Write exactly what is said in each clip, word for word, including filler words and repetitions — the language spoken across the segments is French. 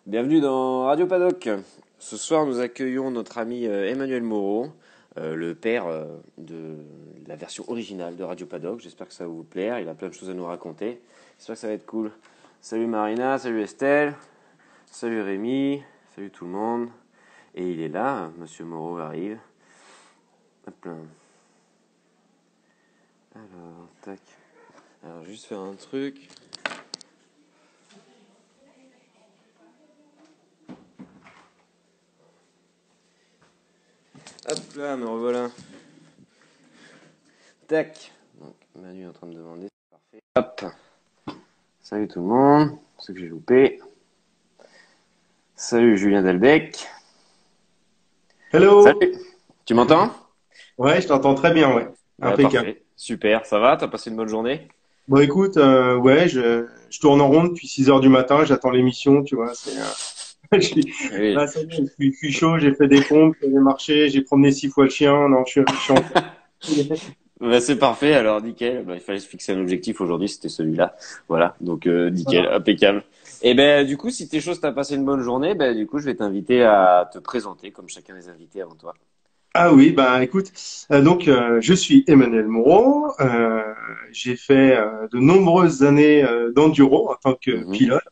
Bienvenue dans Radio Paddock. Ce soir, nous accueillons notre ami euh, Emmanuel Moreau, euh, le père euh, de la version originale de Radio Paddock. J'espère que ça va vous plaire. Il a plein de choses à nous raconter. J'espère que ça va être cool. Salut Marina, salut Estelle, salut Rémi, salut tout le monde. Et il est là, Monsieur Moreau arrive. Hop là. Alors, tac. Alors, juste faire un truc. Hop là, me revoilà. Tac. Donc, Manu est en train de demander. C'est parfait. Hop. Salut tout le monde. Ce que j'ai loupé. Salut Julien Delbecq. Hello. Salut. Tu m'entends? Ouais, je t'entends très bien, ouais. Ouais, Impeccable. parfait. Super. Ça va? T'as passé une bonne journée? Bon, écoute, euh, ouais, je, je tourne en rond depuis six heures du matin, j'attends l'émission, tu vois. C'est, euh, je suis, Oui. là, ça y est, je suis, je suis chaud, j'ai fait des pompes, j'ai marché, j'ai promené six fois le chien. Non, je suis, je suis en... Bah, c'est parfait. Alors, nickel. Bah, il fallait se fixer un objectif aujourd'hui. C'était celui-là. Voilà. Donc, euh, nickel. Voilà. Impeccable. Et ben, du coup, si t'es chaud, si t'as passé une bonne journée, ben, du coup, je vais t'inviter à te présenter comme chacun des invités avant toi. Ah oui, bah écoute, euh, donc euh, je suis Emmanuel Moreau, euh, j'ai fait euh, de nombreuses années euh, d'enduro en tant que Mhm. pilote.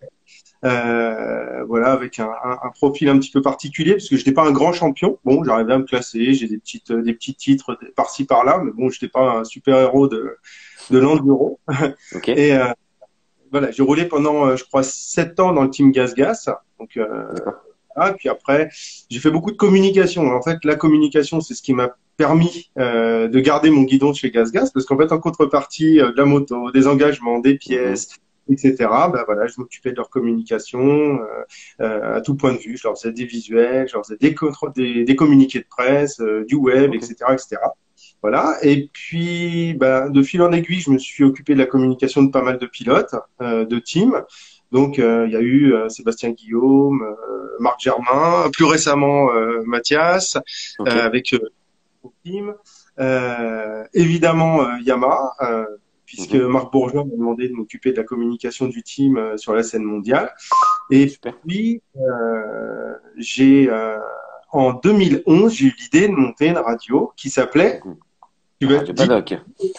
Euh, voilà, avec un, un, un profil un petit peu particulier parce que je n'étais pas un grand champion. Bon, j'arrivais à me classer, j'ai des petites, des petits titres par-ci par-là, mais bon, je n'étais pas un super héros de, de l'enduro. Ok. Et euh, voilà, j'ai roulé pendant, euh, je crois, sept ans dans le team Gas Gas. Donc, euh, D'accord. voilà. Puis après, j'ai fait beaucoup de communication. En fait, la communication, c'est ce qui m'a permis euh, de garder mon guidon chez Gas Gas, parce qu'en fait, en contrepartie euh, de la moto, des engagements, des Mhm. pièces, et cetera. Ben voilà, je m'occupais de leur communication euh, euh, à tout point de vue. Je leur faisais des visuels, je leur faisais des, contr- des, des communiqués de presse, euh, du web, Ok. et cetera, et cetera. Voilà. Et puis, ben, de fil en aiguille, je me suis occupé de la communication de pas mal de pilotes, euh, de teams. Donc, euh, il y a eu euh, Sébastien Guillaume, euh, Marc Germain, plus récemment euh, Mathias, euh, Ok. avec euh, son team. Euh, évidemment, euh, Yamaha, euh, puisque Mhm. Marc Bourgeois m'a demandé de m'occuper de la communication du team euh, sur la scène mondiale. Et Super. puis, euh, j'ai euh, en deux mille onze, j'ai eu l'idée de monter une radio qui s'appelait, Mhm. tu vas te Radio dire, Paddock.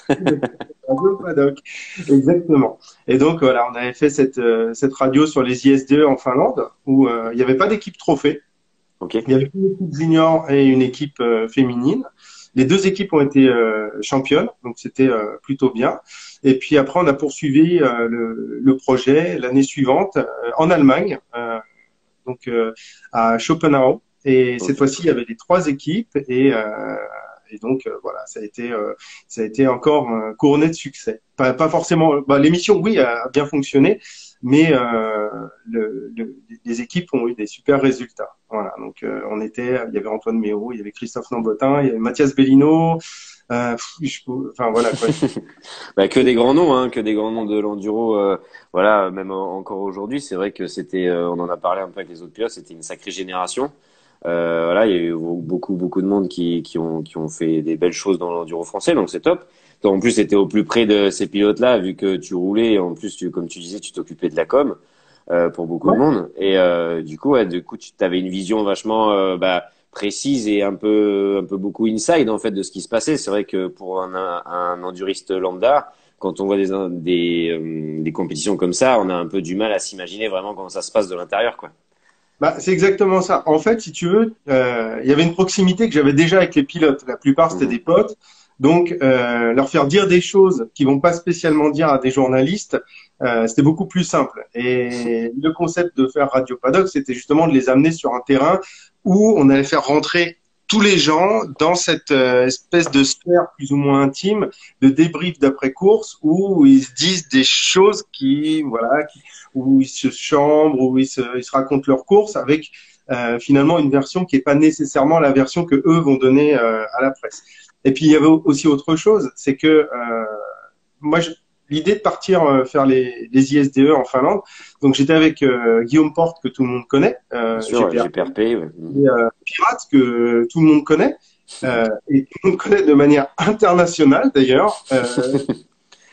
Radio Paddock. Exactement. Et donc, voilà, on avait fait cette, euh, cette radio sur les I S D E en Finlande, où euh, il n'y avait pas d'équipe trophée. Ok. Il y avait une équipe junior et une équipe euh, féminine. Les deux équipes ont été euh, championnes, donc c'était euh, plutôt bien. Et puis après, on a poursuivi euh, le, le projet l'année suivante euh, en Allemagne, euh, donc euh, à Schopenhauer. Et cette Ok. fois-ci, il y avait les trois équipes et, euh, et donc euh, voilà, ça a été euh, ça a été encore euh, couronné de succès. Pas, pas forcément. Bah, l'émission, oui, a bien fonctionné, mais euh, le, le, les équipes ont eu des super résultats. Voilà, donc euh, on était, il y avait Antoine Méo, il y avait Christophe Lambotin, il y avait Mathias Bellino. Euh, je, enfin voilà quoi. Bah, que des grands noms, hein, que des grands noms de l'enduro. Euh, voilà, même en- encore aujourd'hui, c'est vrai que c'était, euh, on en a parlé un peu avec les autres pilotes, c'était une sacrée génération. Euh, voilà, il y a eu beaucoup, beaucoup de monde qui, qui ont, qui ont fait des belles choses dans l'enduro français, donc c'est top. Toi, en plus, c'était au plus près de ces pilotes-là, vu que tu roulais, et en plus, tu, comme tu disais, tu t'occupais de la com euh, pour beaucoup de Ouais. monde. Et euh, du coup, ouais, du coup, tu avais une vision vachement euh, bah, précise et un peu, un peu beaucoup inside en fait de ce qui se passait. C'est vrai que pour un, un, un enduriste lambda, quand on voit des, des, euh, des compétitions comme ça, on a un peu du mal à s'imaginer vraiment comment ça se passe de l'intérieur, quoi. Bah, c'est exactement ça. En fait, si tu veux, euh, il y avait une proximité que j'avais déjà avec les pilotes. La plupart, c'était Mhm. des potes. Donc, euh, leur faire dire des choses qu'ils vont pas spécialement dire à des journalistes, euh, c'était beaucoup plus simple. Et le concept de faire Radio Paddock, c'était justement de les amener sur un terrain où on allait faire rentrer tous les gens dans cette euh, espèce de sphère plus ou moins intime de débrief d'après-course où ils se disent des choses qui, voilà, qui, où ils se chambrent, où ils se, ils se racontent leurs courses avec euh, finalement une version qui n'est pas nécessairement la version que eux vont donner euh, à la presse. Et puis il y avait aussi autre chose, c'est que euh, moi, je, l'idée de partir euh, faire les, les I S D E en Finlande, donc j'étais avec euh, Guillaume Porte que tout le monde connaît, Bien euh, sûr, ouais, G P R, G P R P, ouais. Mhm. et euh, Pirate que tout le monde connaît, euh, et tout le monde connaît de manière internationale d'ailleurs. Euh,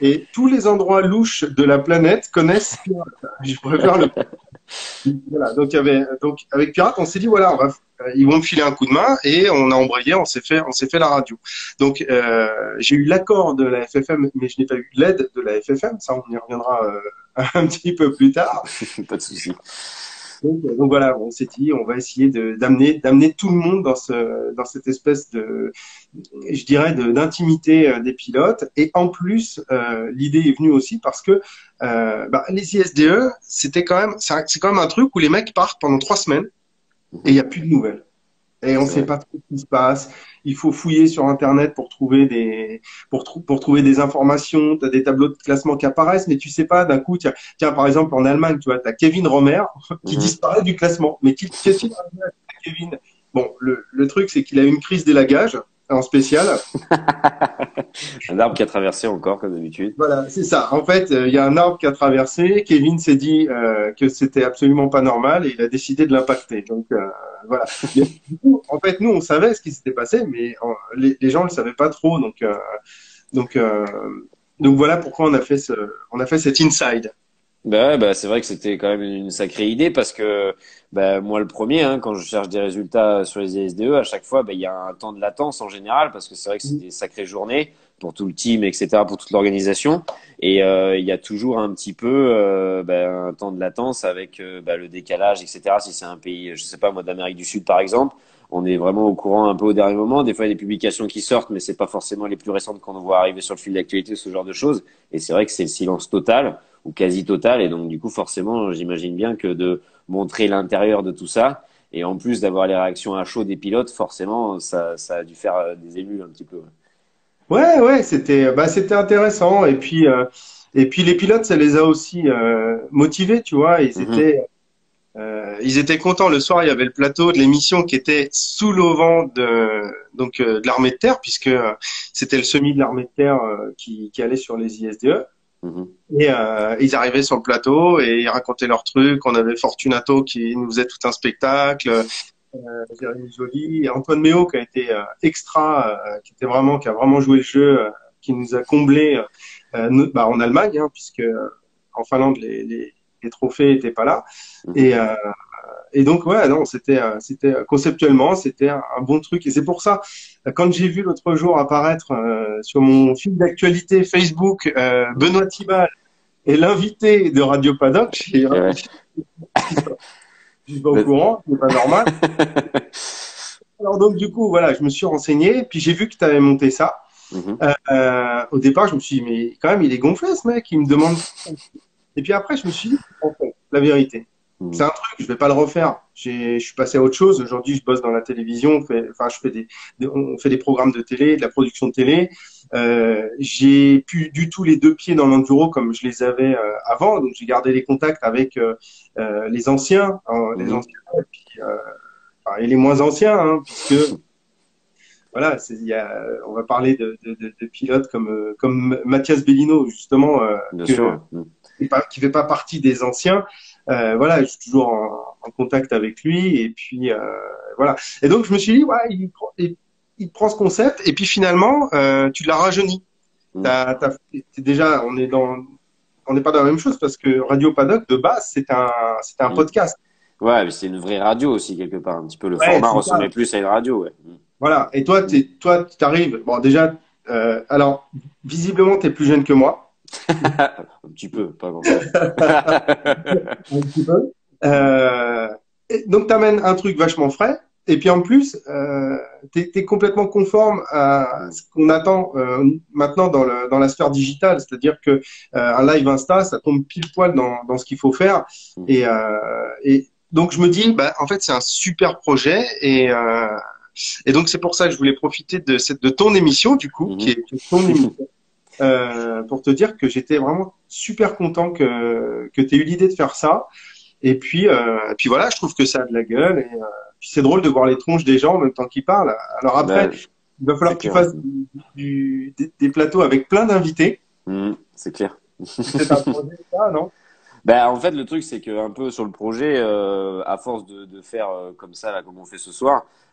et tous les endroits louches de la planète connaissent Pirate. Je préfère le. Voilà, donc, il y avait, donc avec Pirate, on s'est dit voilà, on va, euh, ils vont me filer un coup de main et on a embrayé, on s'est fait, on s'est fait la radio. Donc euh, j'ai eu l'accord de la F F M, mais je n'ai pas eu l'aide de la F F M. Ça, on y reviendra euh, un petit peu plus tard. Pas de souci. Donc, euh, donc voilà, on s'est dit on va essayer de d'amener d'amener tout le monde dans ce dans cette espèce de, je dirais, de d'intimité euh, des pilotes. Et en plus, euh, l'idée est venue aussi parce que euh, bah, les I S D E, c'était quand même c'est un- c'est quand même un truc où les mecs partent pendant trois semaines et il y a plus de nouvelles. Et on C'est sait vrai. pas trop ce qui se passe. Il faut fouiller sur Internet pour trouver des, pour, trou- pour trouver des informations. Tu as des tableaux de classement qui apparaissent, mais tu sais pas, d'un coup, tiens, tiens, par exemple, en Allemagne, tu vois, tu as Kevin Romer qui Mhm. disparaît du classement. Mais qui- qu'est-ce qu'il a à Kevin? Bon, le, le truc, c'est qu'il a eu une crise d'élagage en spécial. Un arbre qui a traversé encore, comme d'habitude. Voilà, c'est ça. En fait, euh, il y a un arbre qui a traversé. Kevin s'est dit euh, que c'était absolument pas normal et il a décidé de l'impacter. Donc euh, voilà. Mais, du coup, en fait, nous, on savait ce qui s'était passé, mais euh, les, les gens le savaient pas trop. Donc euh, donc euh, donc voilà pourquoi on a fait ce, on a fait cet inside. Bah, ouais, bah c'est vrai que c'était quand même une sacrée idée parce que bah, moi le premier, hein, quand je cherche des résultats sur les I S D E, à chaque fois, bah, il y a un temps de latence en général parce que c'est vrai que c'est des sacrées journées pour tout le team, et cetera, pour toute l'organisation. Et euh, il y a toujours un petit peu euh, bah, un temps de latence avec euh, bah, le décalage, et cetera. Si c'est un pays, je sais pas moi, d'Amérique du Sud par exemple, on est vraiment au courant un peu au dernier moment. Des fois, il y a des publications qui sortent, mais c'est pas forcément les plus récentes qu'on voit arriver sur le fil d'actualité, ce genre de choses. Et c'est vrai que c'est le silence total ou quasi totale. Et donc, du coup, forcément, j'imagine bien que de montrer l'intérieur de tout ça, et en plus d'avoir les réactions à chaud des pilotes, forcément, ça, ça a dû faire euh, des émules un petit peu. Ouais, ouais, c'était bah c'était intéressant. Et puis euh, et puis les pilotes, ça les a aussi euh, motivés, tu vois. Ils Mhm, étaient Euh, ils étaient contents. Le soir, il y avait le plateau de l'émission qui était sous l'auvent de donc euh, de l'armée de terre, puisque euh, c'était le semi de l'armée de terre euh, qui, qui allait sur les I S D E. mhm. Et euh, ils arrivaient sur le plateau et ils racontaient leurs trucs. On avait Fortunato qui nous faisait tout un spectacle, euh, Jérémy Joly et Antoine Méo qui a été euh, extra, euh, qui était vraiment, qui a vraiment joué le jeu, euh, qui nous a comblé euh, nous- bah, en Allemagne, hein, puisque euh, en Finlande les, les, les trophées étaient pas là. Mhm. Et euh, et donc, ouais, non, c'était, euh, c'était euh, conceptuellement, c'était un, un bon truc. Et c'est pour ça, euh, quand j'ai vu l'autre jour apparaître euh, sur mon fil d'actualité Facebook euh, Mhm. Benoît Thibal et l'invité de Radio Paddock, j'ai Et ouais. qu'est-ce qui se passe? Je suis pas au Mais- courant, c'est pas normal. Alors donc, du coup, voilà, je me suis renseigné, puis j'ai vu que tu avais monté ça. Mhm. Euh, euh, au départ, je me suis dit, mais quand même, il est gonflé, ce mec, il me demande. Et puis après, je me suis dit, en fait, la vérité. C'est Mhm. un truc, je vais pas le refaire. J'ai, je suis passé à autre chose. Aujourd'hui, je bosse dans la télévision. On fait, enfin, je fais des, des- on fait des programmes de télé, de la production de télé. Euh, j'ai plus du tout les deux pieds dans l'enduro comme je les avais euh, avant. Donc, j'ai gardé les contacts avec euh, euh, les anciens, hein, les Mhm. anciens et, puis, euh, enfin, et les moins anciens, hein, puisque voilà, c'est, il y a, on va parler de, de, de, de pilotes comme euh, comme Mathias Bellino justement euh, Bien sûr. que Ouais. Mhm. qui pas, qui fait pas partie des anciens. Euh, voilà, je suis toujours en, en contact avec lui et puis euh, voilà. Et donc je me suis dit, ouais, il prend, il, il prend ce concept et puis finalement, euh, tu l'as rajeuni. Mhm. T'as, t'as, t'es déjà, on est dans, on n'est pas dans la même chose parce que Radio Paddock de base c'est un, c'est un Mhm. podcast. Ouais, mais c'est une vraie radio aussi, quelque part. Un petit peu, le Ouais, format c'est ressemblait ça. plus à une radio, ouais. Voilà. Et toi, Mhm. t'es, toi, t'arrives. Bon, déjà, euh, alors visiblement, t'es plus jeune que moi. Un petit peu, pas grand-chose. Un petit peu. Euh, et donc, tu amènes un truc vachement frais. Et puis en plus, euh, tu es, complètement conforme à Mhm. ce qu'on attend euh, maintenant dans, le, dans la sphère digitale. C'est-à-dire que euh, un live Insta, ça tombe pile poil dans, dans ce qu'il faut faire. Mhm. Et, euh, et donc, je me dis, bah, en fait, c'est un super projet. Et, euh, et donc, c'est pour ça que je voulais profiter de, cette, de ton émission, du coup, qui Mhm. est, qui est ton émission, euh, pour te dire que j'étais vraiment super content que, que tu aies eu l'idée de faire ça. Et puis, euh, et puis voilà, je trouve que ça a de la gueule. Et euh, puis c'est drôle de voir les tronches des gens en même temps qu'ils parlent. Alors après, Ben, il va falloir c'est que tu clair. fasses du, du- des, des plateaux avec plein d'invités. Mhm. C'est clair. C'est peut-être un projet, ça, non? Ben, en fait, le truc, c'est que un peu sur le projet, euh, à force de, de faire euh, comme ça, là, comme on fait ce soir,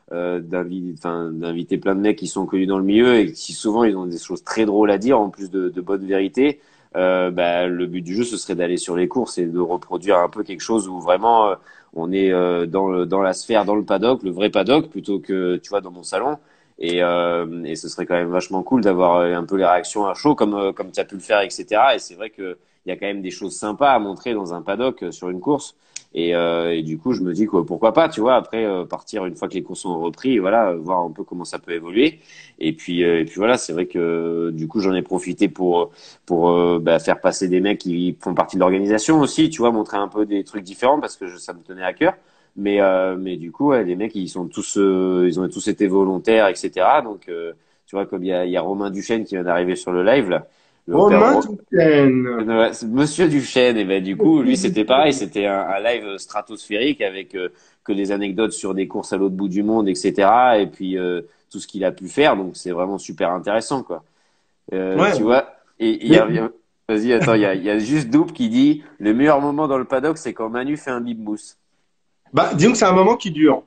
euh, d'invi- enfin, d'inviter plein de mecs qui sont connus dans le milieu et qui souvent ils ont des choses très drôles à dire en plus de, de bonnes vérités. Euh, bah, le but du jeu ce serait d'aller sur les courses et de reproduire un peu quelque chose où vraiment euh, on est euh, dans le, dans la sphère, dans le paddock, le vrai paddock plutôt que tu vois dans mon salon. Et, euh, et ce serait quand même vachement cool d'avoir euh, un peu les réactions à chaud comme euh, comme tu as pu le faire, et cetera. Et c'est vrai que il y a quand même des choses sympas à montrer dans un paddock euh, sur une course. Et, euh, et du coup, je me dis que pourquoi pas, tu vois, après euh, partir une fois que les courses sont repris, et voilà, euh, voir un peu comment ça peut évoluer. Et puis, euh, et puis voilà, c'est vrai que euh, du coup, j'en ai profité pour pour euh, bah, faire passer des mecs qui font partie de l'organisation aussi, tu vois, montrer un peu des trucs différents parce que je, ça me tenait à cœur. Mais euh, mais du coup, ouais, les mecs, ils sont tous, euh, ils ont tous été volontaires, et cetera. Donc, euh, tu vois, comme il y a, il y a Romain Duchesne qui vient d'arriver sur le live là, le père Romain Ro- Duchesne. Ouais, c'est Monsieur Duchesne, et ben du coup, lui c'était pareil, c'était un, un live stratosphérique avec euh, que des anecdotes sur des courses à l'autre bout du monde, et cetera. Et puis euh, tout ce qu'il a pu faire, donc c'est vraiment super intéressant, quoi. Euh, Ouais, tu vois, et il y mais a, il y a- vas-y, attends, il y a, il y a juste Double qui dit le meilleur moment dans le paddock, c'est quand Manu fait un bip mousse. bah, disons que c'est un moment qui dure.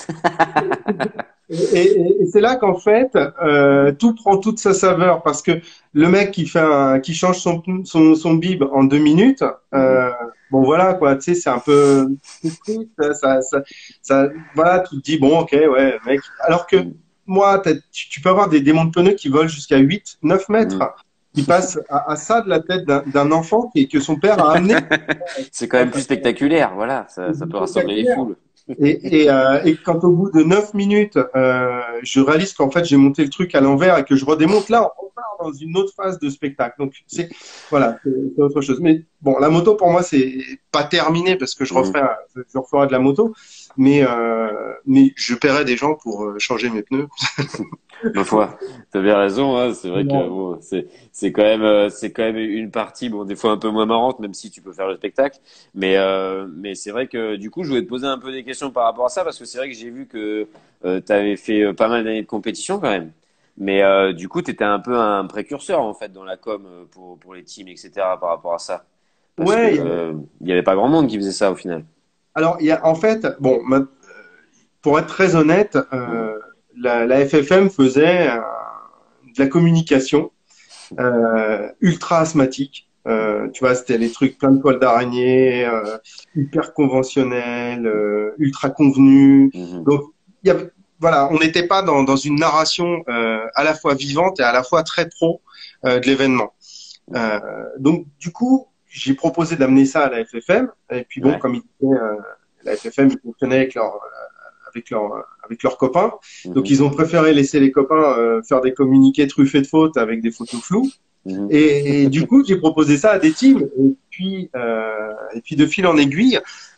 Et, et- et c'est là qu'en fait, euh, tout prend toute sa saveur parce que le mec qui fait un, qui change son, son, son bib en deux minutes, Mhm. euh, bon voilà quoi, tu sais, c'est un peu c'est triste, ça, ça, ça, voilà, tu te dis bon ok ouais mec. Alors que Mhm. moi, t'as- tu, tu peux avoir des démons de pneus qui volent jusqu'à huit, neuf mètres, Mhm. qui passent à, à ça de la tête d'un d'un enfant et que son père a amené. C'est quand même plus spectaculaire, voilà, ça, ça peut rassembler les Spectaculaire. foules. Et, et, euh, et quand au bout de neuf minutes, euh, je réalise qu'en fait j'ai monté le truc à l'envers et que je redémonte, là on repart dans une autre phase de spectacle. Donc c'est voilà, c'est c'est autre chose. Mais bon, la moto pour moi c'est pas terminé parce que je Mhm. referai, je referai de la moto, mais euh, mais je paierai des gens pour euh, changer mes pneus. Ma foi, t'as bien raison, hein. C'est vrai que Non. bon, c'est c'est quand même euh, c'est quand même une partie, bon, des fois un peu moins marrante, même si tu peux faire le spectacle. Mais euh, mais c'est vrai que du coup, je voulais te poser un peu des questions par rapport à ça parce que c'est vrai que j'ai vu que euh, t'avais fait euh, pas mal d'années de compétition quand même. Mais euh, du coup, t'étais un peu un précurseur en fait dans la com euh, pour pour les teams, et cetera. Par rapport à ça, parce que Ouais, il y a- euh, il y avait pas grand monde qui faisait ça au final. alors il y a en fait, bon, ma- pour être très honnête, Mhm. euh, la, la F F M faisait euh, de la communication euh, ultra asthmatique. Euh, tu vois, c'était les trucs plein de poils d'araignée, euh, hyper conventionnels, euh, ultra convenus. Mhm. Donc, il y avait, voilà, on n'était pas dans, dans une narration euh, à la fois vivante et à la fois très pro euh, de l'événement. Mhm. Euh, donc, du coup, j'ai proposé d'amener ça à la F F M. Et puis bon, Ouais. comme il disait, euh, la F F M, ils fonctionnaient avec leur avec leurs avec leurs copains. Donc Mhm. ils ont préféré laisser les copains euh, faire des communiqués truffés de fautes avec des photos floues. Mhm. Et, et du coup, j'ai proposé ça à des teams. Et puis, euh, et puis de fil en aiguille,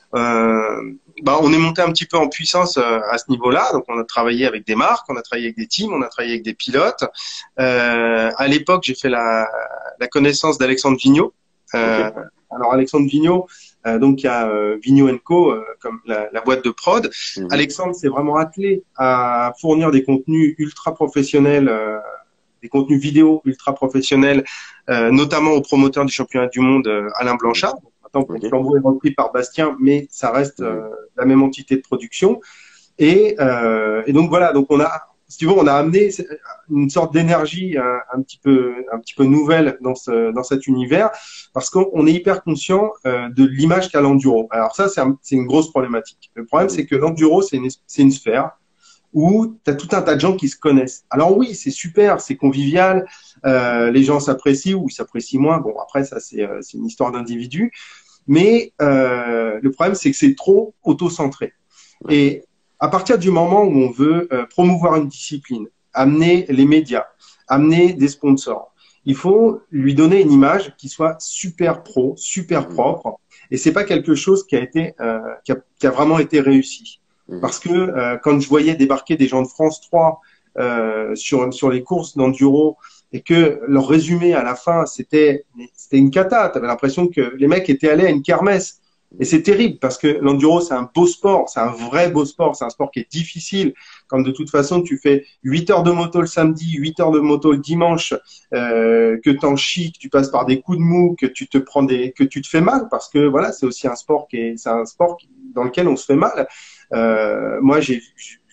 euh, bah, on est monté un petit peu en puissance euh, à ce niveau-là. Donc, on a travaillé avec des marques, on a travaillé avec des teams, on a travaillé avec des pilotes. Euh, à l'époque, j'ai fait la, la connaissance d'Alexandre Vigneault. Euh, Ok. alors, Alexandre Vigneault, euh, donc il y a euh, Vigneault and Co, euh, comme la, la boîte de prod. Mhm. Alexandre s'est vraiment attelé à fournir des contenus ultra professionnels. Euh, des contenus vidéo ultra professionnels, euh, notamment au promoteur du championnat du monde, euh, Alain Mhm. Blanchard. Maintenant, bon, le Ok. flambeau est repris par Bastien, mais ça reste Mhm. euh, la même entité de production. Et, euh, et donc voilà, donc on a, si tu veux, on a amené une sorte d'énergie un, un petit peu, un petit peu nouvelle dans ce, dans cet univers, parce qu'on est hyper conscient euh, de l'image qu'a l'enduro. Alors ça, c'est un, c'est une grosse problématique. Le problème, Mhm. c'est que l'enduro, c'est une, c'est une sphère où tu as tout un tas de gens qui se connaissent. Alors oui, c'est super, c'est convivial, euh, les gens s'apprécient ou ils s'apprécient moins. Bon, après, ça, c'est euh, c'est une histoire d'individu. Mais euh, le problème, c'est que c'est trop auto-centré. Ouais. Et à partir du moment où on veut euh, promouvoir une discipline, amener les médias, amener des sponsors, il faut lui donner une image qui soit super pro, super Mhm. propre. Et c'est pas quelque chose qui a été, euh, qui, a, qui a vraiment été réussi. Mhm. Parce que euh, quand je voyais débarquer des gens de France trois euh, sur sur les courses d'enduro et que leur résumé à la fin c'était c'était une cata, tu avais l'impression que les mecs étaient allés à une kermesse. Et Mhm. c'est terrible parce que l'enduro, c'est un beau sport, c'est un vrai beau sport, c'est un sport qui est difficile. Comme de toute façon, tu fais huit heures de moto le samedi, huit heures de moto le dimanche, euh, que t'en chies, que tu passes par des coups de mou, que tu te prends des, que tu te fais mal parce que voilà, c'est aussi un sport qui est, c'est un sport qui- dans lequel on se fait mal. Euh, moi, j'ai,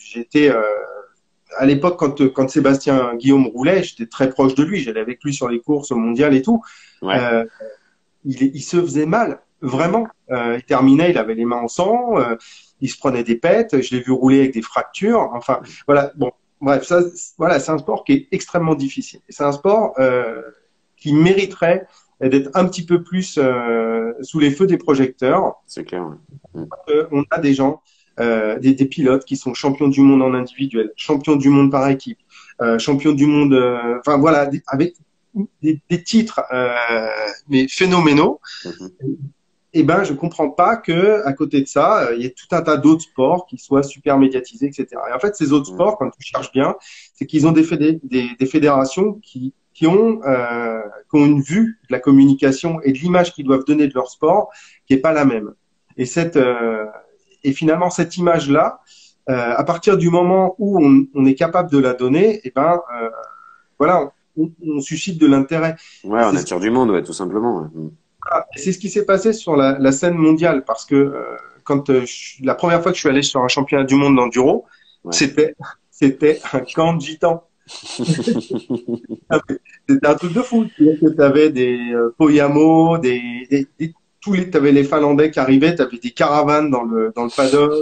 j'étais euh, à l'époque quand quand Sébastien Guillaume roulait, j'étais très proche de lui. J'allais avec lui sur les courses au mondial et tout. Ouais. Euh, il, il se faisait mal, vraiment. Euh, il terminait, il avait les mains en sang, euh, il se prenait des pètes. Je l'ai vu rouler avec des fractures. Enfin, voilà. Bon, bref, ça, voilà, c'est un sport qui est extrêmement difficile. C'est un sport euh, qui mériterait d'être un petit peu plus euh, sous les feux des projecteurs. C'est clair. Ouais. Euh, on a des gens, euh, des, des pilotes qui sont champions du monde en individuel, champions du monde par équipe, euh, champions du monde, euh, enfin voilà, des, avec des, des titres euh, mais phénoménaux. Mm-hmm. Et ben, je comprends pas que à côté de ça, il y ait tout un tas d'autres sports qui soient super médiatisés, et cetera. Et en fait, ces autres sports, quand tu cherches bien, c'est qu'ils ont des, fédé des, des fédérations qui qui ont, euh, qui ont une vue de la communication et de l'image qu'ils doivent donner de leur sport qui est pas la même. Et cette euh, et finalement cette image-là, euh, à partir du moment où on, on est capable de la donner, et ben euh, voilà, on, on suscite de l'intérêt. Ouais, on attire du monde, ouais, tout simplement. Ouais. C'est ce qui s'est passé sur la, la scène mondiale parce que euh, quand euh, je, la première fois que je suis allé sur un championnat du monde d'enduro, Ouais. c'était c'était un camp de gitans. C'était un truc de fou. Tu avais des euh, Poyamo, des, des, des tous les, t'avais les Finlandais qui arrivaient, t'avais des caravanes dans le dans le paddock,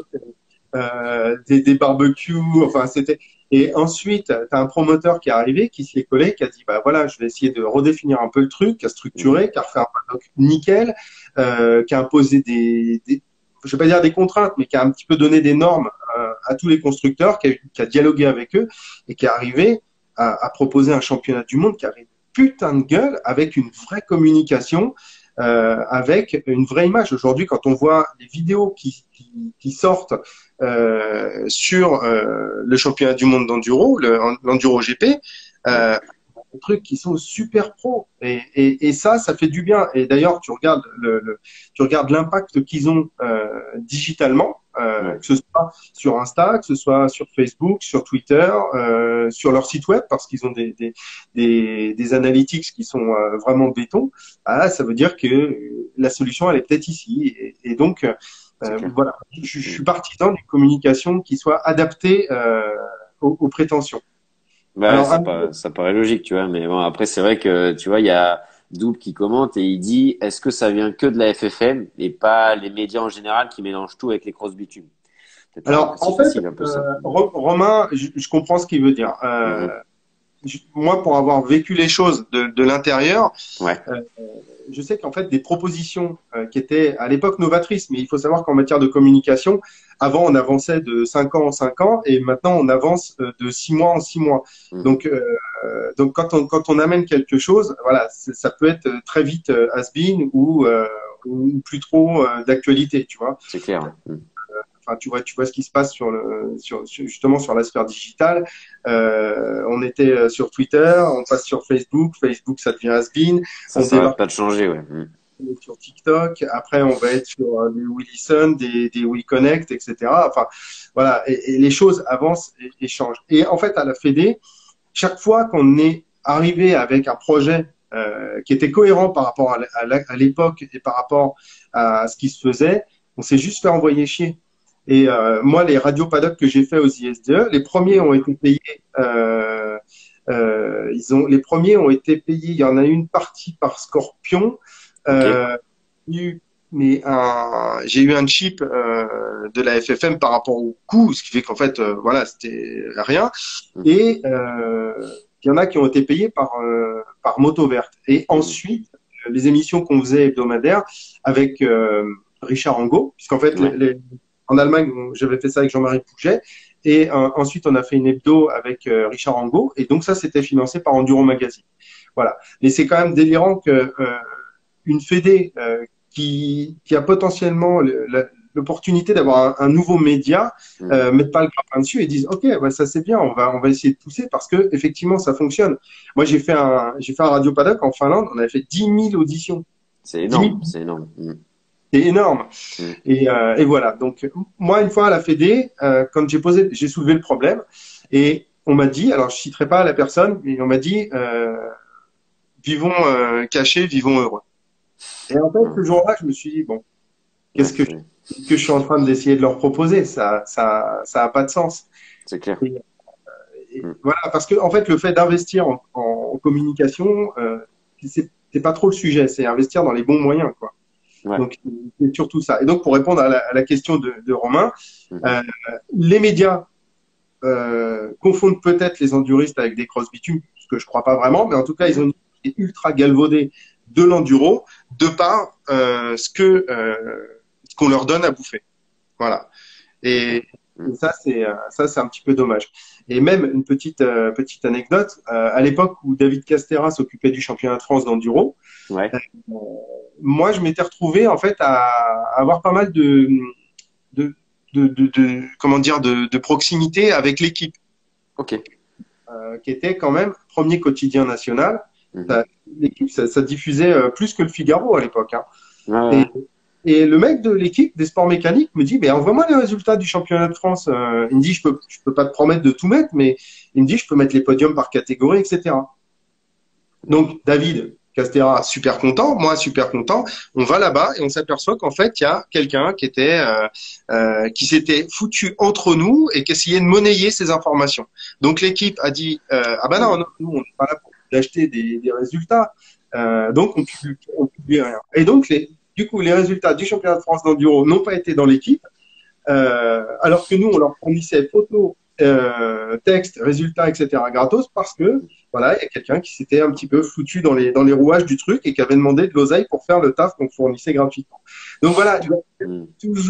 euh, des, des barbecues, enfin c'était. Et ensuite, t'as un promoteur qui est arrivé, qui s'y est collé, qui a dit bah voilà, je vais essayer de redéfinir un peu le truc, qui a structuré, qui a refait un paddock nickel, euh, qui a imposé des, des, je vais pas dire des contraintes, mais qui a un petit peu donné des normes euh, à tous les constructeurs, qui a, qui a dialogué avec eux et qui est arrivé à, à proposer un championnat du monde qui avait une putain de gueule, avec une vraie communication. Euh, avec une vraie image. Aujourd'hui, quand on voit les vidéos qui, qui, qui sortent euh, sur euh, le championnat du monde d'enduro, l'enduro G P, euh, des trucs qui sont super pro. Et, et, et ça, ça fait du bien. Et d'ailleurs, tu regardes le, le tu regardes l'impact qu'ils ont euh, digitalement, euh, ouais. que ce soit sur Insta, que ce soit sur Facebook, sur Twitter, euh, sur leur site web, parce qu'ils ont des, des, des, des analytics qui sont euh, vraiment béton. Ah, ça veut dire que la solution, elle est peut-être ici. Et, et donc, euh, voilà, je, je suis partisan d'une communication qui soit adaptée euh, aux, aux prétentions. Bah, alors, ça, paraît, ça paraît logique, tu vois. Mais bon, après, c'est vrai que, tu vois, il y a Double qui commente et il dit, est-ce que ça vient que de la F F M et pas les médias en général qui mélangent tout avec les cross bitumes? Alors, en fait, facile, un peu, euh, Romain, je, je comprends ce qu'il veut dire. Euh, mm-hmm. je, moi, pour avoir vécu les choses de, de l'intérieur, ouais. euh, je sais qu'en fait, des propositions euh, qui étaient à l'époque novatrices, mais il faut savoir qu'en matière de communication, avant, on avançait de cinq ans en cinq ans et maintenant, on avance de six mois en six mois. Mmh. Donc, euh, donc quand, on, quand on amène quelque chose, voilà, ça peut être très vite euh, has-been ou, euh, ou plus trop euh, d'actualité, tu vois. C'est clair. Mmh. Enfin, tu vois, tu vois ce qui se passe sur le, sur, justement sur la sphère digitale. Euh, on était sur Twitter, on passe sur Facebook. Facebook, ça devient has-been. Ça, on ça va pas de changer, ouais. Mmh. Sur TikTok. Après, on va être sur des We Listen, des, des We Connect, et cetera. Enfin, voilà. Et, et les choses avancent et, et changent. Et en fait, à la Fédé, chaque fois qu'on est arrivé avec un projet euh, qui était cohérent par rapport à l'époque et par rapport à ce qui se faisait, on s'est juste fait envoyer chier. Et euh, moi, les radios paddock que j'ai fait aux I S D E, les premiers ont été payés. Euh, euh, ils ont, les premiers ont été payés. Il y en a une partie par Scorpion. Euh, okay. Mais un, j'ai eu un chip euh, de la F F M par rapport au coût, ce qui fait qu'en fait, euh, voilà, c'était rien. Et euh, il y en a qui ont été payés par euh, par Moto Verte. Et ensuite, les émissions qu'on faisait hebdomadaires avec euh, Richard Angot, puisqu'en fait, ouais. les, les en Allemagne, j'avais fait ça avec Jean-Marie Pouget. Et euh, ensuite, on a fait une hebdo avec euh, Richard Angot. Et donc, ça, c'était financé par Enduro Magazine. Voilà. Mais c'est quand même délirant que euh, une fédé euh, qui, qui a potentiellement l'opportunité d'avoir un, un nouveau média euh, mette pas le grappin dessus et dise OK, bah, ça c'est bien, on va on va essayer de pousser parce que effectivement ça fonctionne. Moi, j'ai fait un j'ai fait un Radio Paddock en Finlande. On avait fait dix mille auditions. C'est énorme. C'est énorme. Mmh. C'est énorme. Mmh. Et, euh, et voilà. Donc, moi, une fois à la Fédé, euh, quand j'ai posé, j'ai soulevé le problème et on m'a dit, alors je citerai pas la personne, mais on m'a dit, euh, vivons euh, cachés, vivons heureux. Et en fait, ce jour-là, je me suis dit, bon, qu'est-ce que, que je suis en train d'essayer de leur proposer? Ça, ça, ça a pas de sens. c'est clair. Et, et Mm. voilà, parce que en fait, le fait d'investir en, en, en communication, euh, c'est c'est pas trop le sujet, c'est investir dans les bons moyens, quoi. Ouais. Donc, c'est surtout ça. Et donc, pour répondre à la, à la question de, de Romain, Mhm. euh, les médias euh, confondent peut-être les enduristes avec des cross bitumes, ce que je crois pas vraiment, mais en tout cas, ils ont Mhm. une idée ultra galvaudée de l'enduro de par euh, ce que euh, ce qu'on leur donne à bouffer. Voilà. Et, D'accord. Mm. et ça, c'est euh, ça, c'est un petit peu dommage. Et même une petite euh, petite anecdote, euh, à l'époque où David Castera s'occupait du championnat de France d'enduro, Ouais. euh, moi, je m'étais retrouvé en fait à, à avoir pas mal de de, de, de, de comment dire de, de proximité avec l'équipe Ok. euh, qui était quand même premier quotidien national. Mhm. Ça, l'équipe, ça, ça diffusait euh, plus que le Figaro à l'époque. Hein. Ouais, ouais, Et, ouais. et le mec de l'équipe des sports mécaniques me dit, ben envoie-moi les résultats du championnat de France. Euh, il me dit, je peux, je peux pas te promettre de tout mettre, mais il me dit, je peux mettre les podiums par catégorie, et cetera. Donc, David Castera, super content, moi, super content. On va là-bas et on s'aperçoit qu'en fait, il y a quelqu'un qui était, euh, euh, qui s'était foutu entre nous et qui essayait de monnayer ces informations. Donc, l'équipe a dit, euh, ah ben non, Mm. non, nous, on n'est pas là pour acheter des, des résultats. Euh, donc, on publie, on publie rien. Et donc, les, du coup, les résultats du championnat de France d'enduro n'ont pas été dans l'équipe. Euh, alors que nous, on leur fournissait photos, euh, textes, résultats, et cetera gratos parce que voilà, il y a quelqu'un qui s'était un petit peu foutu dans les dans les rouages du truc et qui avait demandé de l'oseille pour faire le taf qu'on fournissait gratuitement. Donc voilà, il y a Mm. toujours,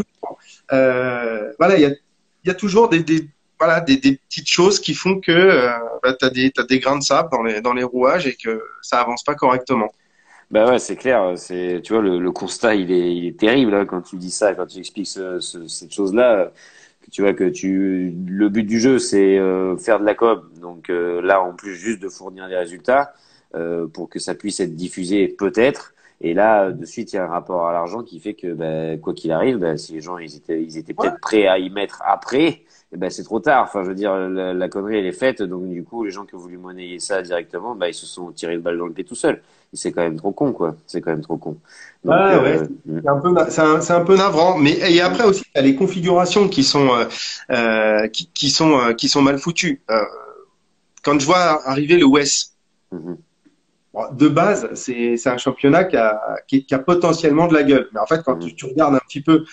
euh, voilà, il y a, il y a toujours des, des voilà des, des petites choses qui font que euh, bah, t'as des t'as des grains de sable dans les dans les rouages et que ça avance pas correctement. Bah ouais, c'est clair. C'est, tu vois, le, le constat, il est, il est terrible hein, quand tu dis ça, quand tu expliques ce, ce- cette chose-là. Que tu vois que tu, le but du jeu, c'est euh, faire de la com. Donc euh, là, en plus, juste de fournir des résultats euh, pour que ça puisse être diffusé, peut-être. Et là, de suite, il y a un rapport à l'argent qui fait que, bah, quoi qu'il arrive, bah, si les gens ils étaient, ils étaient Ouais, peut-être prêts à y mettre après, eh ben c'est trop tard. Enfin, je veux dire, la, la connerie elle est faite. Donc du coup, les gens qui ont voulu monnayer ça directement, bah, ils se sont tirés le balle dans le pied tout seuls. C'est quand même trop con, quoi. C'est quand même trop con. Donc, ouais, ouais, euh, mm, c'est un peu, na- c'est un, c'est un peu navrant. Mais et après aussi, il y a les configurations qui sont euh, euh, qui, qui sont euh, qui sont mal foutues. Euh, quand je vois arriver le W E S, mhm, bon, de base, c'est c'est un championnat qui a, qui, qui a potentiellement de la gueule. Mais en fait, quand tu, mhm, tu regardes un petit peu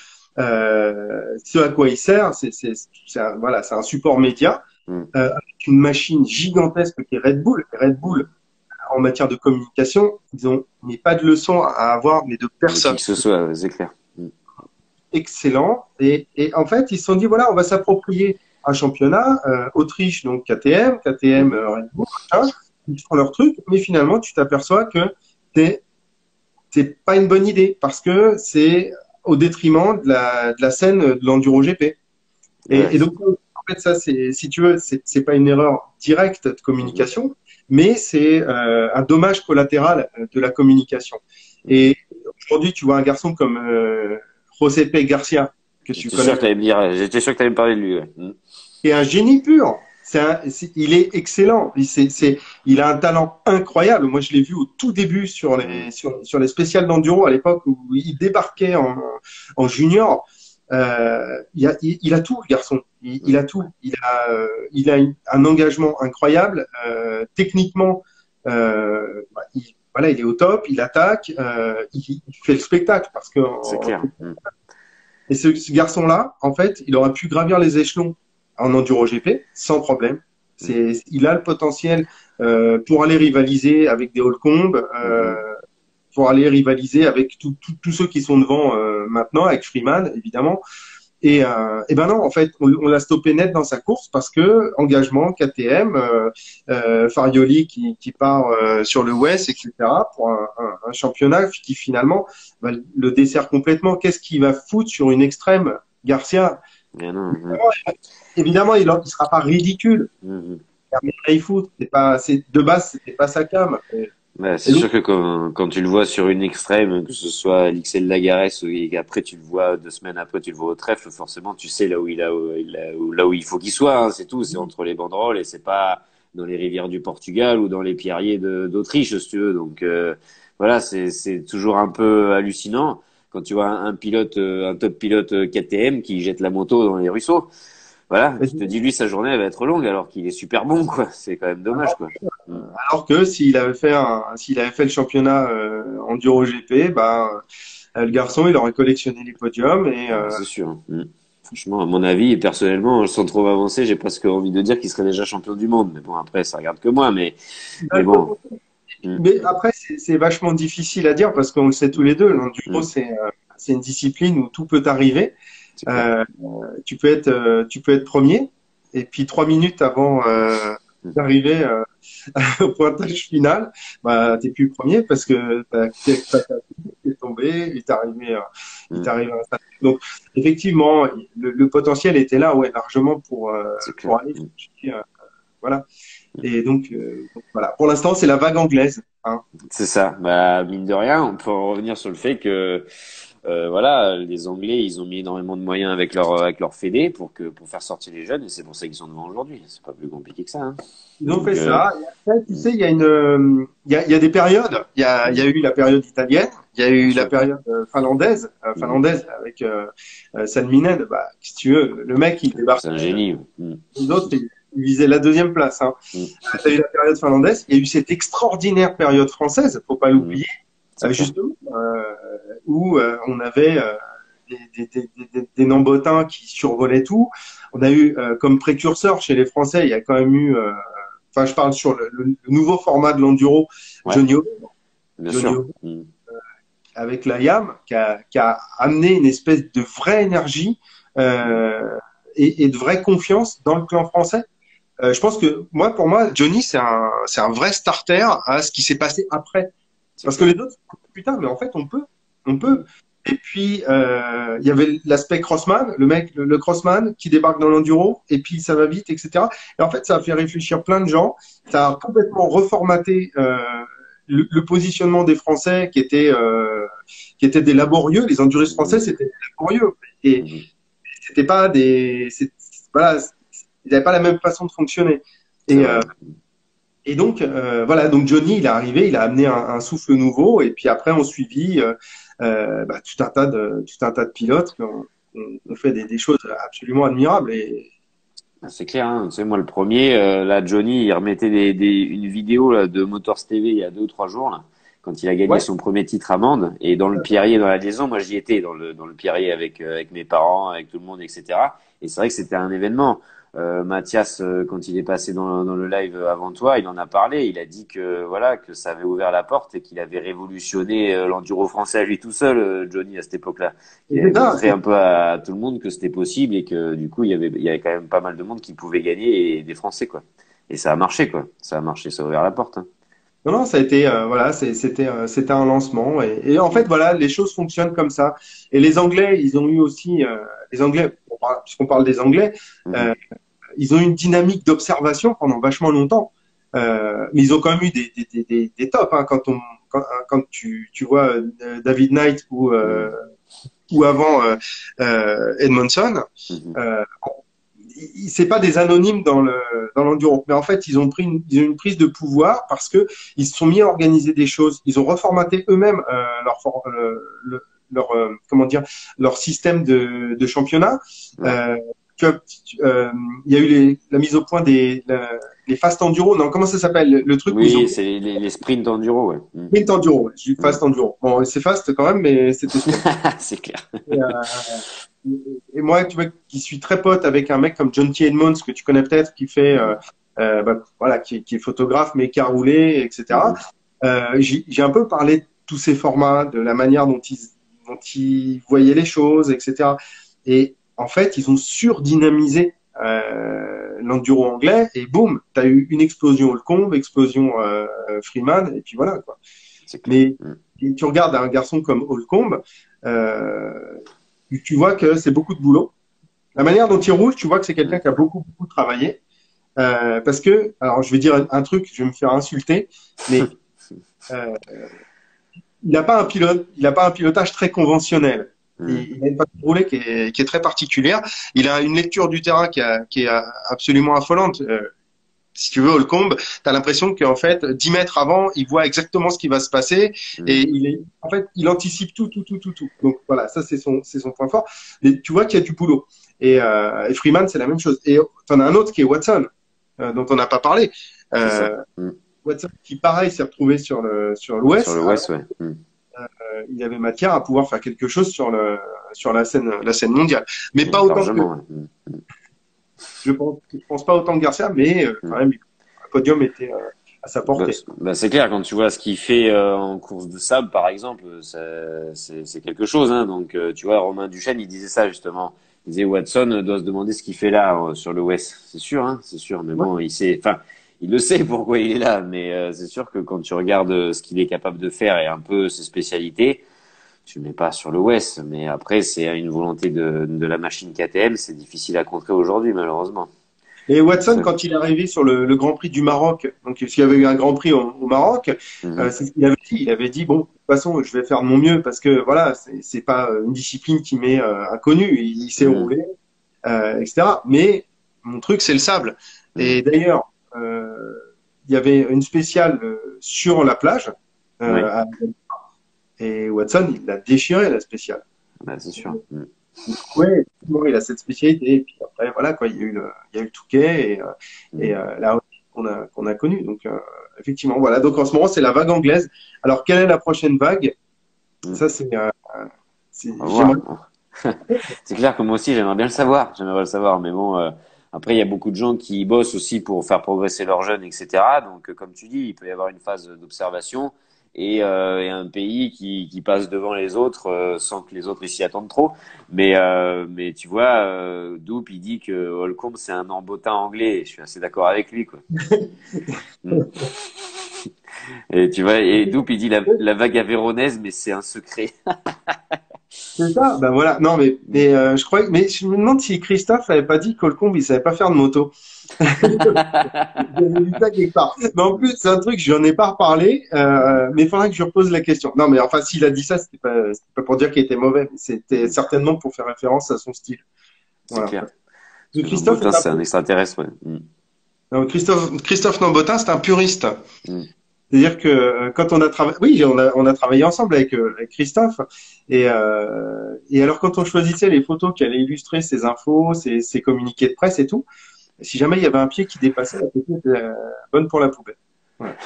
euh, ce à quoi il sert, c'est c'est c'est un, voilà, c'est un support média mhm. euh, avec une machine gigantesque qui est Red Bull. Et Red Bull, en matière de communication, ils ont mais pas de leçon à avoir, mais de De qui personne. que ce soit, ouais, c'est clair. Mm, Excellent. Et, et en fait, ils se sont dit, voilà, on va s'approprier un championnat, euh, Autriche, donc K T M, K T M, mhm. euh, Red Bull, machin, ils font leur truc, mais finalement, tu t'aperçois que c'est c'est pas une bonne idée parce que c'est au détriment de la, de la scène de l'enduro G P. Ouais. Et, et donc, en fait, ça, c'est, si tu veux, c'est c'est pas une erreur directe de Mhm, communication, mais c'est euh, un dommage collatéral de la communication. mhm. Et aujourd'hui, tu vois un garçon comme euh, José P. Garcia, que tu J'étais sûr connais, que t'allais me dire, j'étais sûr que t'allais me parler de lui. Ouais. Mm. qui est un génie pur. C'est un, c'est- il est excellent. Il, c'est, c'est, il a un talent incroyable. Moi, je l'ai vu au tout début sur Mm. les, sur, sur les spéciales d'enduro à l'époque où il débarquait en, en junior. Euh, il, a, il, il a tout, le garçon. Il, il Mm. a tout. Il a, euh, il a une- un engagement incroyable. Euh, techniquement, euh, bah, il, voilà, il est au top. Il attaque. Euh, il, il fait le spectacle parce que C'est en- clair. Mm. et ce, ce garçon-là, en fait, il aurait pu gravir les échelons en enduro G P sans problème. Mm. C'est, il a le potentiel euh, pour aller rivaliser avec des Holcomb, euh, Mhm. pour aller rivaliser avec tous tout, tous ceux qui sont devant euh, maintenant, avec Freeman évidemment. Et, euh, et ben non, en fait, on, on l'a stoppé net dans sa course parce que engagement, K T M, euh, euh, Farioli qui, qui part euh, sur le West, et cetera pour un, un, un championnat qui finalement va le dessert complètement. Qu'est-ce qu'il va foutre sur une extrême, Garcia? Mais non. Mm. Évidemment, il ne sera pas ridicule, Mhm. mais il fout. C'est pas, c'est de base, c'était pas sa cam. Et, Ouais, et c'est donc, sûr que quand, quand tu le vois sur une extrême, que ce soit l'X L Lagares ou et qu'après tu le vois deux semaines après tu le vois au trèfle, forcément tu sais là où il a, où il a- où- là où il faut qu'il soit, hein, c'est tout, c'est entre les banderoles et c'est pas dans les rivières du Portugal ou dans les pierriers de- d'Autriche si tu veux. Donc euh, voilà, c'est c'est toujours un peu hallucinant quand tu vois un, un pilote, euh, un top pilote euh, K T M qui jette la moto dans les ruisseaux. voilà, tu te dis lui sa journée elle va être longue alors qu'il est super bon quoi. C'est quand même dommage quoi. Alors que s'il avait fait un, s'il avait fait le championnat euh, enduro G P, bah euh, le garçon il aurait collectionné les podiums et Ah, euh, c'est sûr. Hein. Mm. Franchement, à mon avis, et personnellement, sans trop avancer, j'ai presque envie de dire qu'il serait déjà champion du monde. Mais bon, après, ça regarde que moi. Mais, mais bon. Mm. mais après c'est c'est vachement difficile à dire parce qu'on le sait tous les deux. L'enduro Mm. c'est euh, c'est une discipline où tout peut arriver. C'est clair. Euh, tu peux être euh, tu peux être premier et puis trois minutes avant euh, Mm. d'arriver euh, au pointage final, bah t'es plus premier parce que t'as t'es tombé, il t'est arrivé, euh, il t'est Mm. arrivé un stade. Donc effectivement, le, le potentiel était là, ouais, largement pour euh, C'est clair. pour aller Mm. chercher, euh, voilà. Et donc, euh, donc, voilà. Pour l'instant, c'est la vague anglaise, hein. C'est ça. Bah, mine de rien, on peut en revenir sur le fait que, euh, voilà, les Anglais, ils ont mis énormément de moyens avec leur, avec leur fédé pour que, pour faire sortir les jeunes, et c'est pour ça qu'ils sont devant aujourd'hui. C'est pas plus compliqué que ça, hein. Ils ont Donc, fait euh, ça. Et après, tu sais, il y a une, euh, il y a, il y a des périodes. Il y a, il y a eu la période italienne, il y a bien eu la sûr. période euh, finlandaise, euh, Mm. finlandaise avec euh, euh, Salminen. Bah, si tu veux, le mec, il débarque. C'est un génie. Mm. Les autres, ils ils visaient la deuxième place, hein. Mm. Il y a eu la période finlandaise. Il y a eu cette extraordinaire période française, faut pas Mm. l'oublier, C'est euh, clair. justement, euh, où euh, on avait euh, des, des, des, des, des Nambotins qui survolaient tout. On a eu euh, comme précurseur chez les Français, il y a quand même eu, euh, enfin, je parle sur le, le, le nouveau format de l'enduro, Ouais, Johnny O, bien Johnny sûr. O, Mm. avec la YAM, qui a, qui a amené une espèce de vraie énergie euh, et, et de vraie confiance dans le clan français. Euh, je pense que moi, pour moi, Johnny, c'est un, c'est un vrai starter à ce qui s'est passé après. C'est Parce que clair. les autres, putain, mais en fait, on peut, on peut. Et puis, euh, il y avait l'aspect crossman, le mec, le, le crossman qui débarque dans l'enduro, et puis ça va vite, et cetera. Et en fait, ça a fait réfléchir plein de gens. Ça a complètement reformaté euh, le, le positionnement des Français, qui étaient, euh, qui étaient des laborieux. Les enduristes français, Mm. c'était des laborieux, et Mm. c'était pas des, c'est- voilà, ils n'avaient pas la même façon de fonctionner. C'est Et, vrai. euh, et donc, euh, voilà, donc Johnny, il est arrivé, il a amené un, un souffle nouveau, et puis après, on suivit euh, euh, bah, tout un tas de tout un tas de pilotes qui ont, ont- ont fait des, des choses absolument admirables. Et Ah, c'est clair, hein. Tu sais, moi, le premier, euh, là, Johnny, il remettait des, des, une vidéo là, de Motors T V il y a deux ou trois jours, là, quand il a gagné ouais, son premier titre à Mende. Et dans le Pierrier, dans la liaison, moi, j'y étais, dans le, dans le Pierrier avec, euh, avec mes parents, avec tout le monde, et cetera. Et c'est vrai que c'était un événement. Euh, Mathias, euh, quand il est passé dans, dans le live avant toi, il en a parlé. Il a dit que voilà que ça avait ouvert la porte et qu'il avait révolutionné euh, l'enduro français à lui tout seul, euh, Johnny, à cette époque-là. Il avait c'est ça. montré un peu à, tout le monde que c'était possible et que du coup il y avait il y avait quand même pas mal de monde qui pouvait gagner et des Français quoi. Et ça a marché quoi. Ça a marché, ça a ouvert la porte. Hein. Non, non, ça a été, euh, voilà, c'est- c'était, euh, c'était un lancement. Et, et en fait, Mm. voilà, les choses fonctionnent comme ça. Et les Anglais, ils ont eu aussi, euh, les Anglais, on parle- puisqu'on parle des Anglais, Mhm. euh, ils ont eu une dynamique d'observation pendant vachement longtemps. Euh, mais ils ont quand même eu des, des, des, des, des tops, hein, quand on, quand, quand tu, tu vois euh, David Knight ou, euh, Mhm. ou avant euh, euh, Edmondson, Mhm. euh, ils- c'est pas des anonymes dans le dans l'enduro, mais en fait ils ont pris une, ils ont une prise de pouvoir parce que ils se sont mis à organiser des choses, ils ont reformaté eux-mêmes euh, leur for- le, le- leur euh, comment dire leur système de, de championnat. Ouais. Euh, tu vois, tu- euh, il y a eu les, la mise au point des la- les fast enduro, non comment ça s'appelle le, le truc où ils ont Oui, c'est les, les sprints enduro, ouais. Mm. sprint enduro, ouais, je dis Mm. fast enduro. Bon, c'est fast quand même, mais c'était sprint. C'est clair. Et, euh, et moi, tu vois, qui suis très pote avec un mec comme John T. Edmonds, que tu connais peut-être, qui fait, euh, Mhm. euh, bah, voilà, qui, qui est photographe, mais qui a roulé, et cetera. Mhm. Euh, j'ai j'ai un peu parlé de tous ces formats, de la manière dont ils, dont ils voyaient les choses, et cetera. Et en fait, ils ont surdynamisé euh, l'enduro anglais, et boum, tu as eu une explosion Holcomb, explosion euh, Freeman, et puis voilà, quoi. C'est clair. Mais Mm. et tu regardes un garçon comme Holcomb, euh, tu vois que c'est beaucoup de boulot. La manière dont il roule, tu vois que c'est quelqu'un Mm. qui a beaucoup, beaucoup travaillé. Euh, parce que, alors je vais dire un, un truc, je vais me faire insulter, mais euh, il n'a pas un pilote, il n'a pas un pilotage très conventionnel. Il, Mm. il a une façon de rouler qui est, qui est très particulière. Il a une lecture du terrain qui, a, qui est absolument affolante. Euh, si tu veux, Holcomb, tu as l'impression qu'en fait, dix mètres avant, il voit exactement ce qui va se passer Mm. et il est, en fait, il anticipe tout, tout, tout, tout, tout. Donc voilà, ça c'est son, c'est son point fort. Mais tu vois qu'il y a du boulot. Et, euh, et Freeman, c'est la même chose. Et t'en as un autre qui est Watson, euh, dont on n'a pas parlé. C'est ça. Euh, Mm. Watson, qui pareil, s'est retrouvé sur le sur Sur l'Ouest. le West, ouais. Mm. Euh, il y avait matière à pouvoir faire quelque chose sur le sur la scène la scène mondiale, mais pas autant que Largement, ouais. Mm. je pense je pense pas autant que Garcia, mais euh, quand Mm. même un podium était euh, à sa Bah, portée. c'est bah, c'est clair, quand tu vois ce qu'il fait euh, en course de sable, par exemple, ça- c'est c'est quelque chose. Hein. Donc, euh, tu vois, Romain Duchesne, il disait ça justement. Il disait Watson euh, doit se demander ce qu'il fait là euh, sur le West. C'est sûr, hein, c'est sûr. Mais Ouais. bon, il sait, enfin, il le sait pourquoi il est là. Mais euh, c'est sûr que quand tu regardes euh, ce qu'il est capable de faire et un peu ses spécialités, tu le mets pas sur le West. Mais après, c'est une volonté de, de la machine K T M. C'est difficile à contrer aujourd'hui, malheureusement. Et Watson, C'est- quand il est arrivé sur le, le Grand Prix du Maroc, donc s'il y avait eu un Grand Prix au, au Maroc, euh, Mhm. c'est ce qu'il avait dit. Il avait dit bon, de toute façon, je vais faire de mon mieux parce que voilà, c'est c'est pas une discipline qui m'est euh, inconnue. Il, il sait Mhm. rouler, euh, et cetera. Mais mon truc, c'est le sable. Mhm. Et d'ailleurs, euh, il y avait une spéciale euh, sur la plage. Euh, Oui, à- et Watson, il l'a déchiré la spéciale. bah, c'est sûr. Mhm. Ouais, effectivement, il a cette spécialité. Et puis après, voilà, quoi, il y a eu le, il y a eu le Touquet et, euh, et Mhm. euh, la haute qu'on a, qu'on a connue. Donc, euh, effectivement, voilà. Donc, en ce moment, c'est la vague anglaise. Alors, quelle est la prochaine vague? Mhm. Ça, c'est, euh, c'est, On va j'aimerais. voir. C'est clair que moi aussi, j'aimerais bien le savoir. J'aimerais le savoir. Mais bon, euh, après, il y a beaucoup de gens qui bossent aussi pour faire progresser leurs jeunes, et cetera. Donc, euh, comme tu dis, il peut y avoir une phase d'observation et, euh, et un pays qui, qui passe devant les autres euh, sans que les autres ici attendent trop. Mais, euh, mais tu vois, euh, Doupe, il dit que Holcomb, c'est un embotin anglais. Et je suis assez d'accord avec lui, quoi. Mm. Et tu vois, et Doupe, il dit la, la vague avéronaise, mais c'est un secret. C'est ça. Ben voilà. Non, mais, mais euh, je crois, mais je me demande si Christophe avait pas dit qu'Holcomb, il savait pas faire de moto. J'avais vu ça quelque part. Mais en plus, c'est un truc, je n'en ai pas reparlé, euh, mais il faudrait que je repose la question. Non, mais enfin, s'il a dit ça, c'était pas, c'était pas pour dire qu'il était mauvais, mais c'était certainement pour faire référence à son style. C'est Voilà. clair. Le Parce que Christophe Lambotin, est un c'est peu... un extraterrestre, ouais. Mm. non, Christophe, Christophe Nambotin, c'est un puriste. Mm. C'est-à-dire que euh, quand on a travaillé, oui, on a, on a travaillé ensemble avec, euh, avec Christophe, et, euh, et alors quand on choisissait les photos qui allaient illustrer ses infos, ses, ses communiqués de presse et tout, si jamais il y avait un pied qui dépassait, la photo était euh, bonne pour la poubelle. Voilà.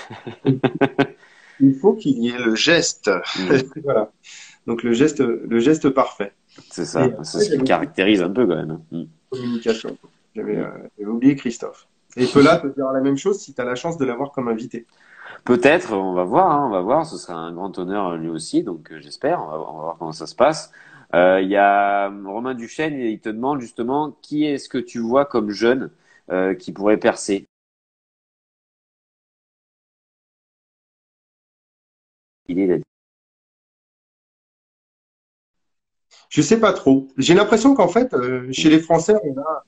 Il faut qu'il y ait le geste. Mhm. Voilà. Donc le geste, le geste parfait. C'est Et ça. C'est après, ce qui le j'avais oublié caractérise un peu quand même. Mm. la communication. J'avais Mm. euh, j'avais oublié Christophe. Et il peut là te dire la même chose si tu as la chance de l'avoir comme invité. Peut-être, on va voir, hein, on va voir. Ce sera un grand honneur lui aussi, donc euh, j'espère. On va, on va voir comment ça se passe. Euh, Il y a euh, Romain Duchesne, il te demande justement qui est-ce que tu vois comme jeune euh, qui pourrait percer. Il est Je sais pas trop. J'ai l'impression qu'en fait, euh, chez les Français, on a...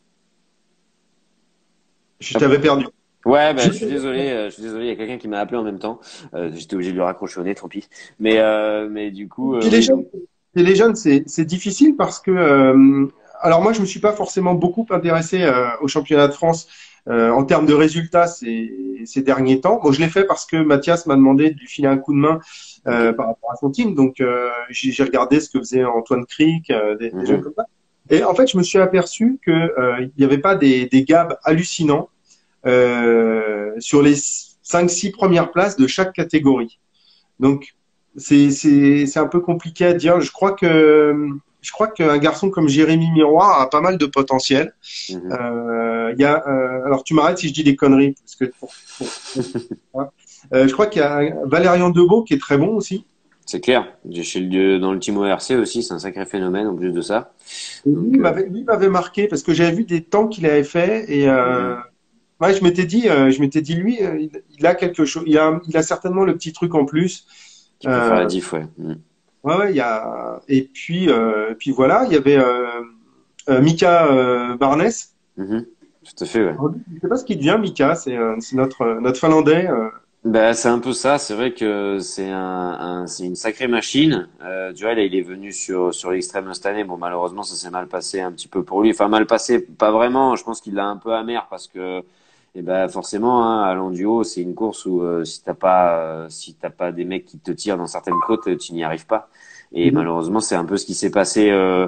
je Hop. t'avais perdu. Ouais, bah, Je... je suis désolé, euh, je suis désolé, il y a quelqu'un qui m'a appelé en même temps. Euh, j'étais obligé de lui raccrocher au nez, tant pis. Mais, euh, mais du coup, euh, Chez les oui, jeunes, donc. chez les jeunes, c'est c'est difficile parce que, euh, alors moi, je me suis pas forcément beaucoup intéressé euh, au championnat de France euh, en termes de résultats ces, ces derniers temps. Bon, je l'ai fait parce que Mathias m'a demandé de lui filer un coup de main Ok. euh, par rapport à son team. Donc, euh, j'ai j'ai regardé ce que faisait Antoine Cric, euh, des, des jeunes Mhm. comme ça. Et en fait, je me suis aperçu que euh, il n'y avait pas des, des gaps hallucinants euh, sur les cinq, six premières places de chaque catégorie. Donc, c'est, c'est, c'est un peu compliqué à dire. Je crois que, je crois qu'un garçon comme Jérémy Miroir a pas mal de potentiel. Mhm. Euh, il y a, euh, alors tu m'arrêtes si je dis des conneries, parce que pour- pour- hein. Euh, je crois qu'il y a Valérian Debeau qui est très bon aussi. C'est clair. J'ai chez le, dans le team O R C aussi, c'est un sacré phénomène en plus de ça. Et lui, Donc, il euh, m'avait, lui il m'avait marqué parce que j'avais vu des temps qu'il avait fait et euh, mhm. ouais, je m'étais dit, euh, je m'étais dit lui, euh, il, il a quelque chose, il a, il a certainement le petit truc en plus. Qui peut faire la Euh, diff, ouais. Mhm. Ouais, ouais, il y a et puis euh, puis voilà, il y avait euh, euh, Mika euh, Barnes. Mhm. Tout à fait, ouais. Alors, je sais pas ce qui devient Mika, c'est euh, c'est notre euh, notre Finlandais. euh. Bah, c'est un peu ça. C'est vrai que c'est un, un- c'est une sacrée machine. Euh, tu vois, là, il est venu sur sur l'extrême cette année. Bon, malheureusement, ça s'est mal passé un petit peu pour lui. Enfin, mal passé, pas vraiment. Je pense qu'il l'a un peu amer parce que, eh ben, forcément, hein, à l'enduo, c'est une course où euh, si t'as pas, euh, si t'as pas des mecs qui te tirent dans certaines côtes, tu n'y arrives pas. Et Mhm. malheureusement, c'est un peu ce qui s'est passé. Euh,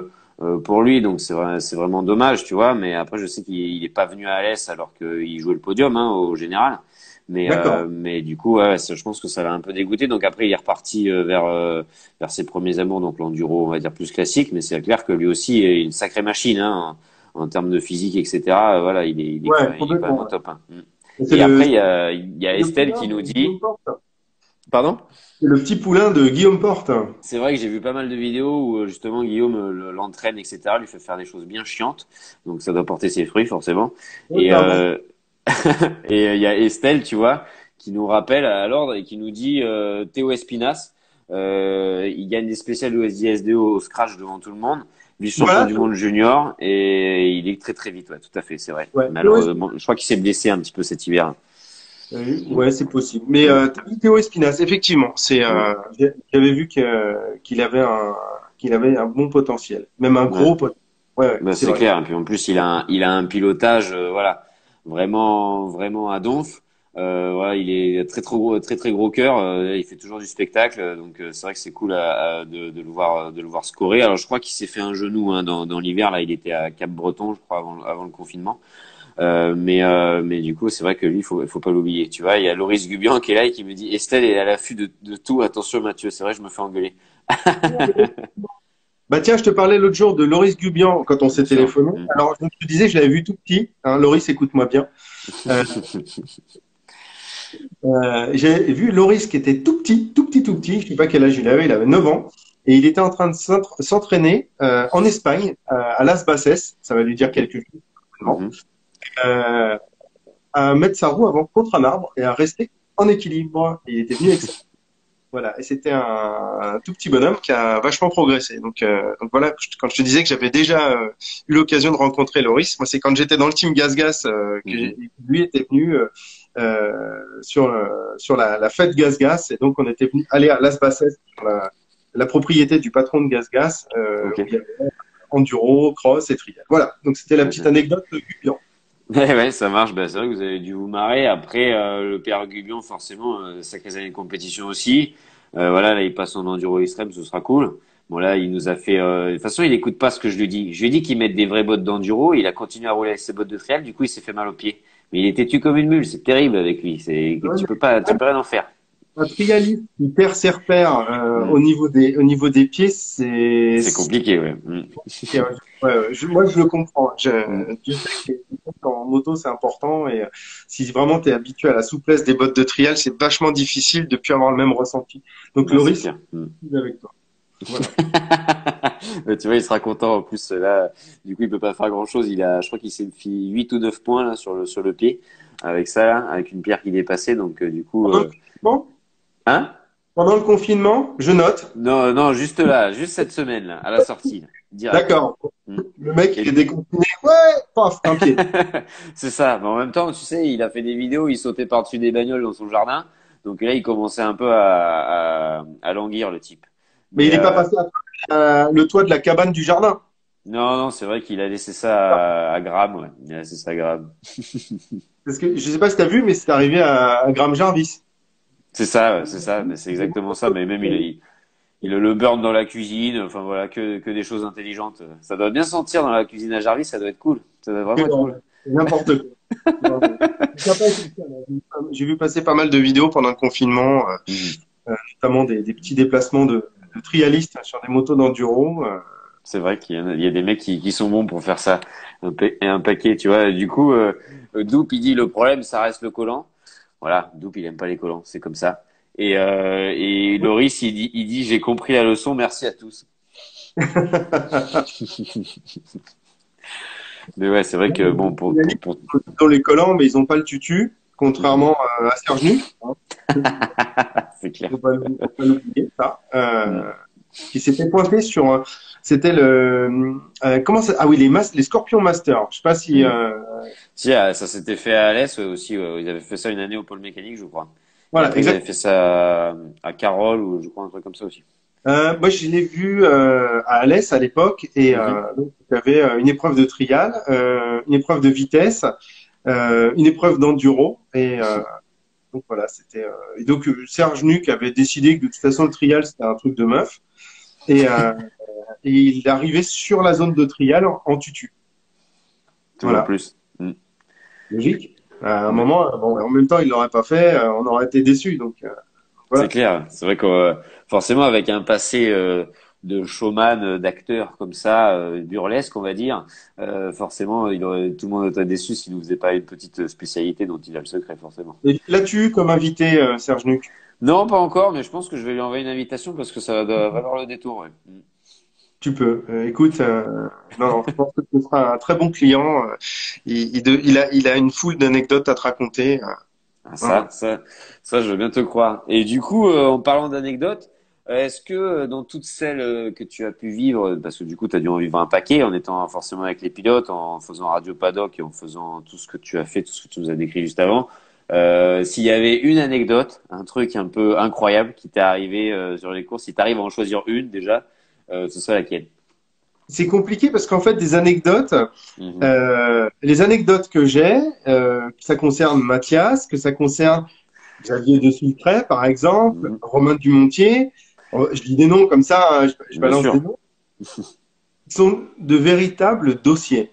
euh, pour lui, donc c'est vrai, c'est vraiment dommage, tu vois. Mais après, je sais qu'il il est pas venu à Alès alors qu'il jouait le podium hein, au général. Mais D'accord. euh, mais du coup, ouais, ça, je pense que ça l'a un peu dégoûté. Donc après, il est reparti euh, vers euh, vers ses premiers amours, donc l'enduro, on va dire plus classique. Mais c'est clair que lui aussi est une sacrée machine hein, en, en termes de physique, et cetera. Euh, Voilà, il est il est, Ouais, il est quand même complètement. au Ouais. top. Hein. Mm. Et C'est Et le, après, il c'est y a il y a le Estelle poulain qui nous de Guillaume dit, Porte. pardon? C'est le petit poulain de Guillaume Porte. C'est vrai que j'ai vu pas mal de vidéos où euh, justement Guillaume euh, le- l'entraîne, et cetera. Lui fait faire des choses bien chiantes, donc ça doit porter ses fruits forcément. Oui, Et clairement. euh, et euh, il y a Estelle, tu vois, qui nous rappelle à l'ordre et qui nous dit euh, Théo Espinas, euh, il gagne des spéciales au S D S D au, au scratch devant tout le monde, vice-champion Voilà. du monde junior et il est très très vite, ouais, tout à fait, c'est vrai. Ouais. Théo Malheureusement, je crois qu'il s'est blessé un petit peu cet hiver. Oui, ouais, c'est possible. Mais Mm. euh, t'as vu Théo Espinas, effectivement, c'est Mm. euh, j'ai- j'avais vu que qu'il avait un qu'il avait un bon potentiel, même un Ouais. gros potentiel. Ouais, ouais, Bah, c'est c'est vrai. clair. Et puis en plus, il a un, il a un pilotage, euh, voilà, vraiment, vraiment à donf. Euh, voilà, il est très, très gros, très, très gros cœur. Euh, il fait toujours du spectacle. Donc euh, c'est vrai que c'est cool à- à- de, de le voir, de le voir scorer. Alors je crois qu'il s'est fait un genou hein, dans, dans l'hiver. Là, il était à Cap-Breton, je crois, avant, avant le confinement. Euh, mais, euh, mais du coup, c'est vrai que lui, il faut, il faut pas l'oublier. Tu vois, il y a Loris Gubian qui est là et qui me dit, Estelle est à l'affût de, de tout. Attention, Mathieu. C'est vrai, je me fais engueuler. Bah tiens, je te parlais l'autre jour de Loris Gubian quand on s'est Bien sûr. téléphoné. Mm. Alors je te disais, je l'avais vu tout petit. Hein, Loris, écoute-moi bien. Euh, euh, j'ai vu Loris qui était tout petit, tout petit, tout petit. Je sais pas quel âge il avait. Il avait neuf ans et il était en train de s'entra- s'entraîner euh, en Espagne euh, à Las Bases. Ça va lui dire Ok. quelque chose. Certainement. Mhm. Euh, à mettre sa roue avant contre un arbre et à rester en équilibre. Et il était venu avec ça. Voilà. Et c'était un, un tout petit bonhomme qui a vachement progressé. Donc, euh, donc voilà, quand je te disais que j'avais déjà euh, eu l'occasion de rencontrer Loris, moi c'est quand j'étais dans le team Gas Gas euh, que Mhm. j'ai- lui était venu euh, euh, sur euh, sur la, la fête Gas Gas et donc on était venu aller à Las Bases, sur la, la propriété du patron de Gas Gas, euh, Ok. où il y avait enduro, cross et trial. Voilà. Donc c'était la petite Mhm. anecdote de Gupian. Ouais, ouais, ça marche. Bah, c'est vrai que vous avez dû vous marrer. Après, euh, le Pierre Gubion, forcément, euh, sacrées années de compétition aussi. Euh, voilà, là, il passe en enduro extrême, ce sera cool. Bon, là, il nous a fait. Euh... De toute façon, il écoute pas ce que je lui dis. Je lui ai dit qu'il mette des vraies bottes d'enduro. Il a continué à rouler avec ses bottes de trial. Du coup, il s'est fait mal au pied. Mais il était têtu comme une mule. C'est terrible avec lui. C'est, tu peux pas, tu peux rien en faire. Un trialiste qui perd ses repères euh, Hmm. au niveau des au niveau des pieds, c'est C'est compliqué, ouais. Hmm. c'est- ouais, ouais, je- moi je le comprends. Je, Hmm. Dieu sait que en moto c'est important et euh, si vraiment tu es habitué à la souplesse des bottes de trial, c'est vachement difficile de plus avoir le même ressenti. Donc Bah, c'est Loris, clair. Hmm. je suis avec toi. Voilà. Ouais, tu vois, il sera content en plus là. Du coup, il peut pas faire grand-chose. Il a, je crois qu'il s'est fait huit ou neuf points là sur le sur le pied avec ça, là, avec une pierre qui dépassait. Donc euh, du coup, Pendant le euh... confinement, hein? pendant le confinement, je note. Non, non, juste là, juste cette semaine là, à la sortie, là, direct. D'accord. Hmm. Le mec il est Et- déconfiné. Ouais, paf, un pied. C'est ça. Mais en même temps, tu sais, il a fait des vidéos, il sautait par-dessus des bagnoles dans son jardin. Donc là, il commençait un peu à à, à languir le type. Mais Mais il est pas euh, passé à travers, euh, le toit de la cabane du jardin. non, non, c'est vrai qu'il a laissé ça à, à Graham, ouais. Il a laissé ça à Graham. Parce que je sais pas si t'as vu, mais c'est arrivé à, à Graham Jarvis. C'est ça, ouais, c'est ça, mais c'est exactement ça. Mais même il, il, il a le burn dans la cuisine, enfin voilà, que, que des choses intelligentes. Ça doit bien sentir dans la cuisine à Jarvis, ça doit être cool. Ça doit Que vraiment être non, cool. c'est n'importe quoi. Non, mais ça a pas été le cas, là. J'ai vu passer pas mal de vidéos pendant le confinement, euh, Mhm. euh, notamment des, des petits déplacements de, de trialistes sur des motos d'enduro. euh. C'est vrai qu'il y, en a, il y a des mecs qui, qui sont bons pour faire ça. Un, pa- et un paquet, tu vois. Et du coup, euh, Doup, il dit le problème, ça reste le collant. Voilà, Doup, il aime pas les collants, c'est comme ça. Et, euh, et Loris, il dit, il dit, j'ai compris la leçon, merci à tous. Mais ouais, c'est vrai que bon, pour, pour, Trialistes pour... dans les collants, mais ils ont pas le tutu, contrairement à, à Serge Nuc, hein. c'est clair. Faut pas, faut pas l'oublier, ça. Mm. Euh, qui s'était pointé sur, un- c'était le, euh, comment ça, ah oui, les mas, les Scorpions Masters. Je sais pas si, Mm. euh, Si, ah, ça s'était fait à Alès ouais, aussi. Ouais. Ils avaient fait ça une année au pôle mécanique, je crois. Et voilà, après, ils avaient exact. fait ça à, à Carole ou je crois un truc comme ça aussi. Euh, moi, je l'ai vu euh, à Alès à l'époque et euh, Mhm. donc il y avait euh, une épreuve de trial, euh, une épreuve de vitesse, euh, une épreuve d'enduro et euh, donc voilà, c'était euh, et donc euh, Serge Nuc avait décidé que de toute façon le trial c'était un truc de meuf et euh, et il est arrivé sur la zone de trial en, en tutu. Toujours Voilà, plus. Mm. logique. À un Ouais. moment, euh, bon, en même temps, il l'aurait pas fait, euh, on aurait été déçus. Donc euh, C'est voilà. clair. C'est vrai que euh, forcément avec un passé euh, de showman, euh, d'acteur comme ça, euh, burlesque, on va dire, euh, forcément, il aurait, tout le monde était déçu s'il nous faisait pas une petite spécialité dont il a le secret, forcément. Et l'as-tu eu comme invité, euh, Serge Nuc? Non, pas encore, mais je pense que je vais lui envoyer une invitation parce que ça doit valoir le détour. Ouais. Mm. Tu peux. Euh, écoute, euh, non, non, je pense que ce sera un très bon client. euh, il, il, de- il a, il a une foule d'anecdotes à te raconter. euh, Ah, voilà. ça, ça, ça, je veux bien te croire. Et du coup, euh, en parlant d'anecdotes, euh, est-ce que euh, dans toutes celles euh, que tu as pu vivre, parce que du coup, tu as dû en vivre un paquet en étant forcément avec les pilotes, en faisant Radio Paddock et en faisant tout ce que tu as fait, tout ce que tu nous as décrit juste avant, euh, s'il y avait une anecdote, un truc un peu incroyable qui t'est arrivé euh, sur les courses, si tu arrives à en choisir une déjà, euh, ce serait laquelle? C'est compliqué parce qu'en fait, des anecdotes, Mhm. euh, les anecdotes que j'ai, euh, que ça concerne Mathias, que ça concerne Xavier de Sultray, par exemple, Mhm. Romain Dumontier, euh, je dis des noms comme ça, hein, je, je Bien balance des sûr. noms, sont de véritables dossiers.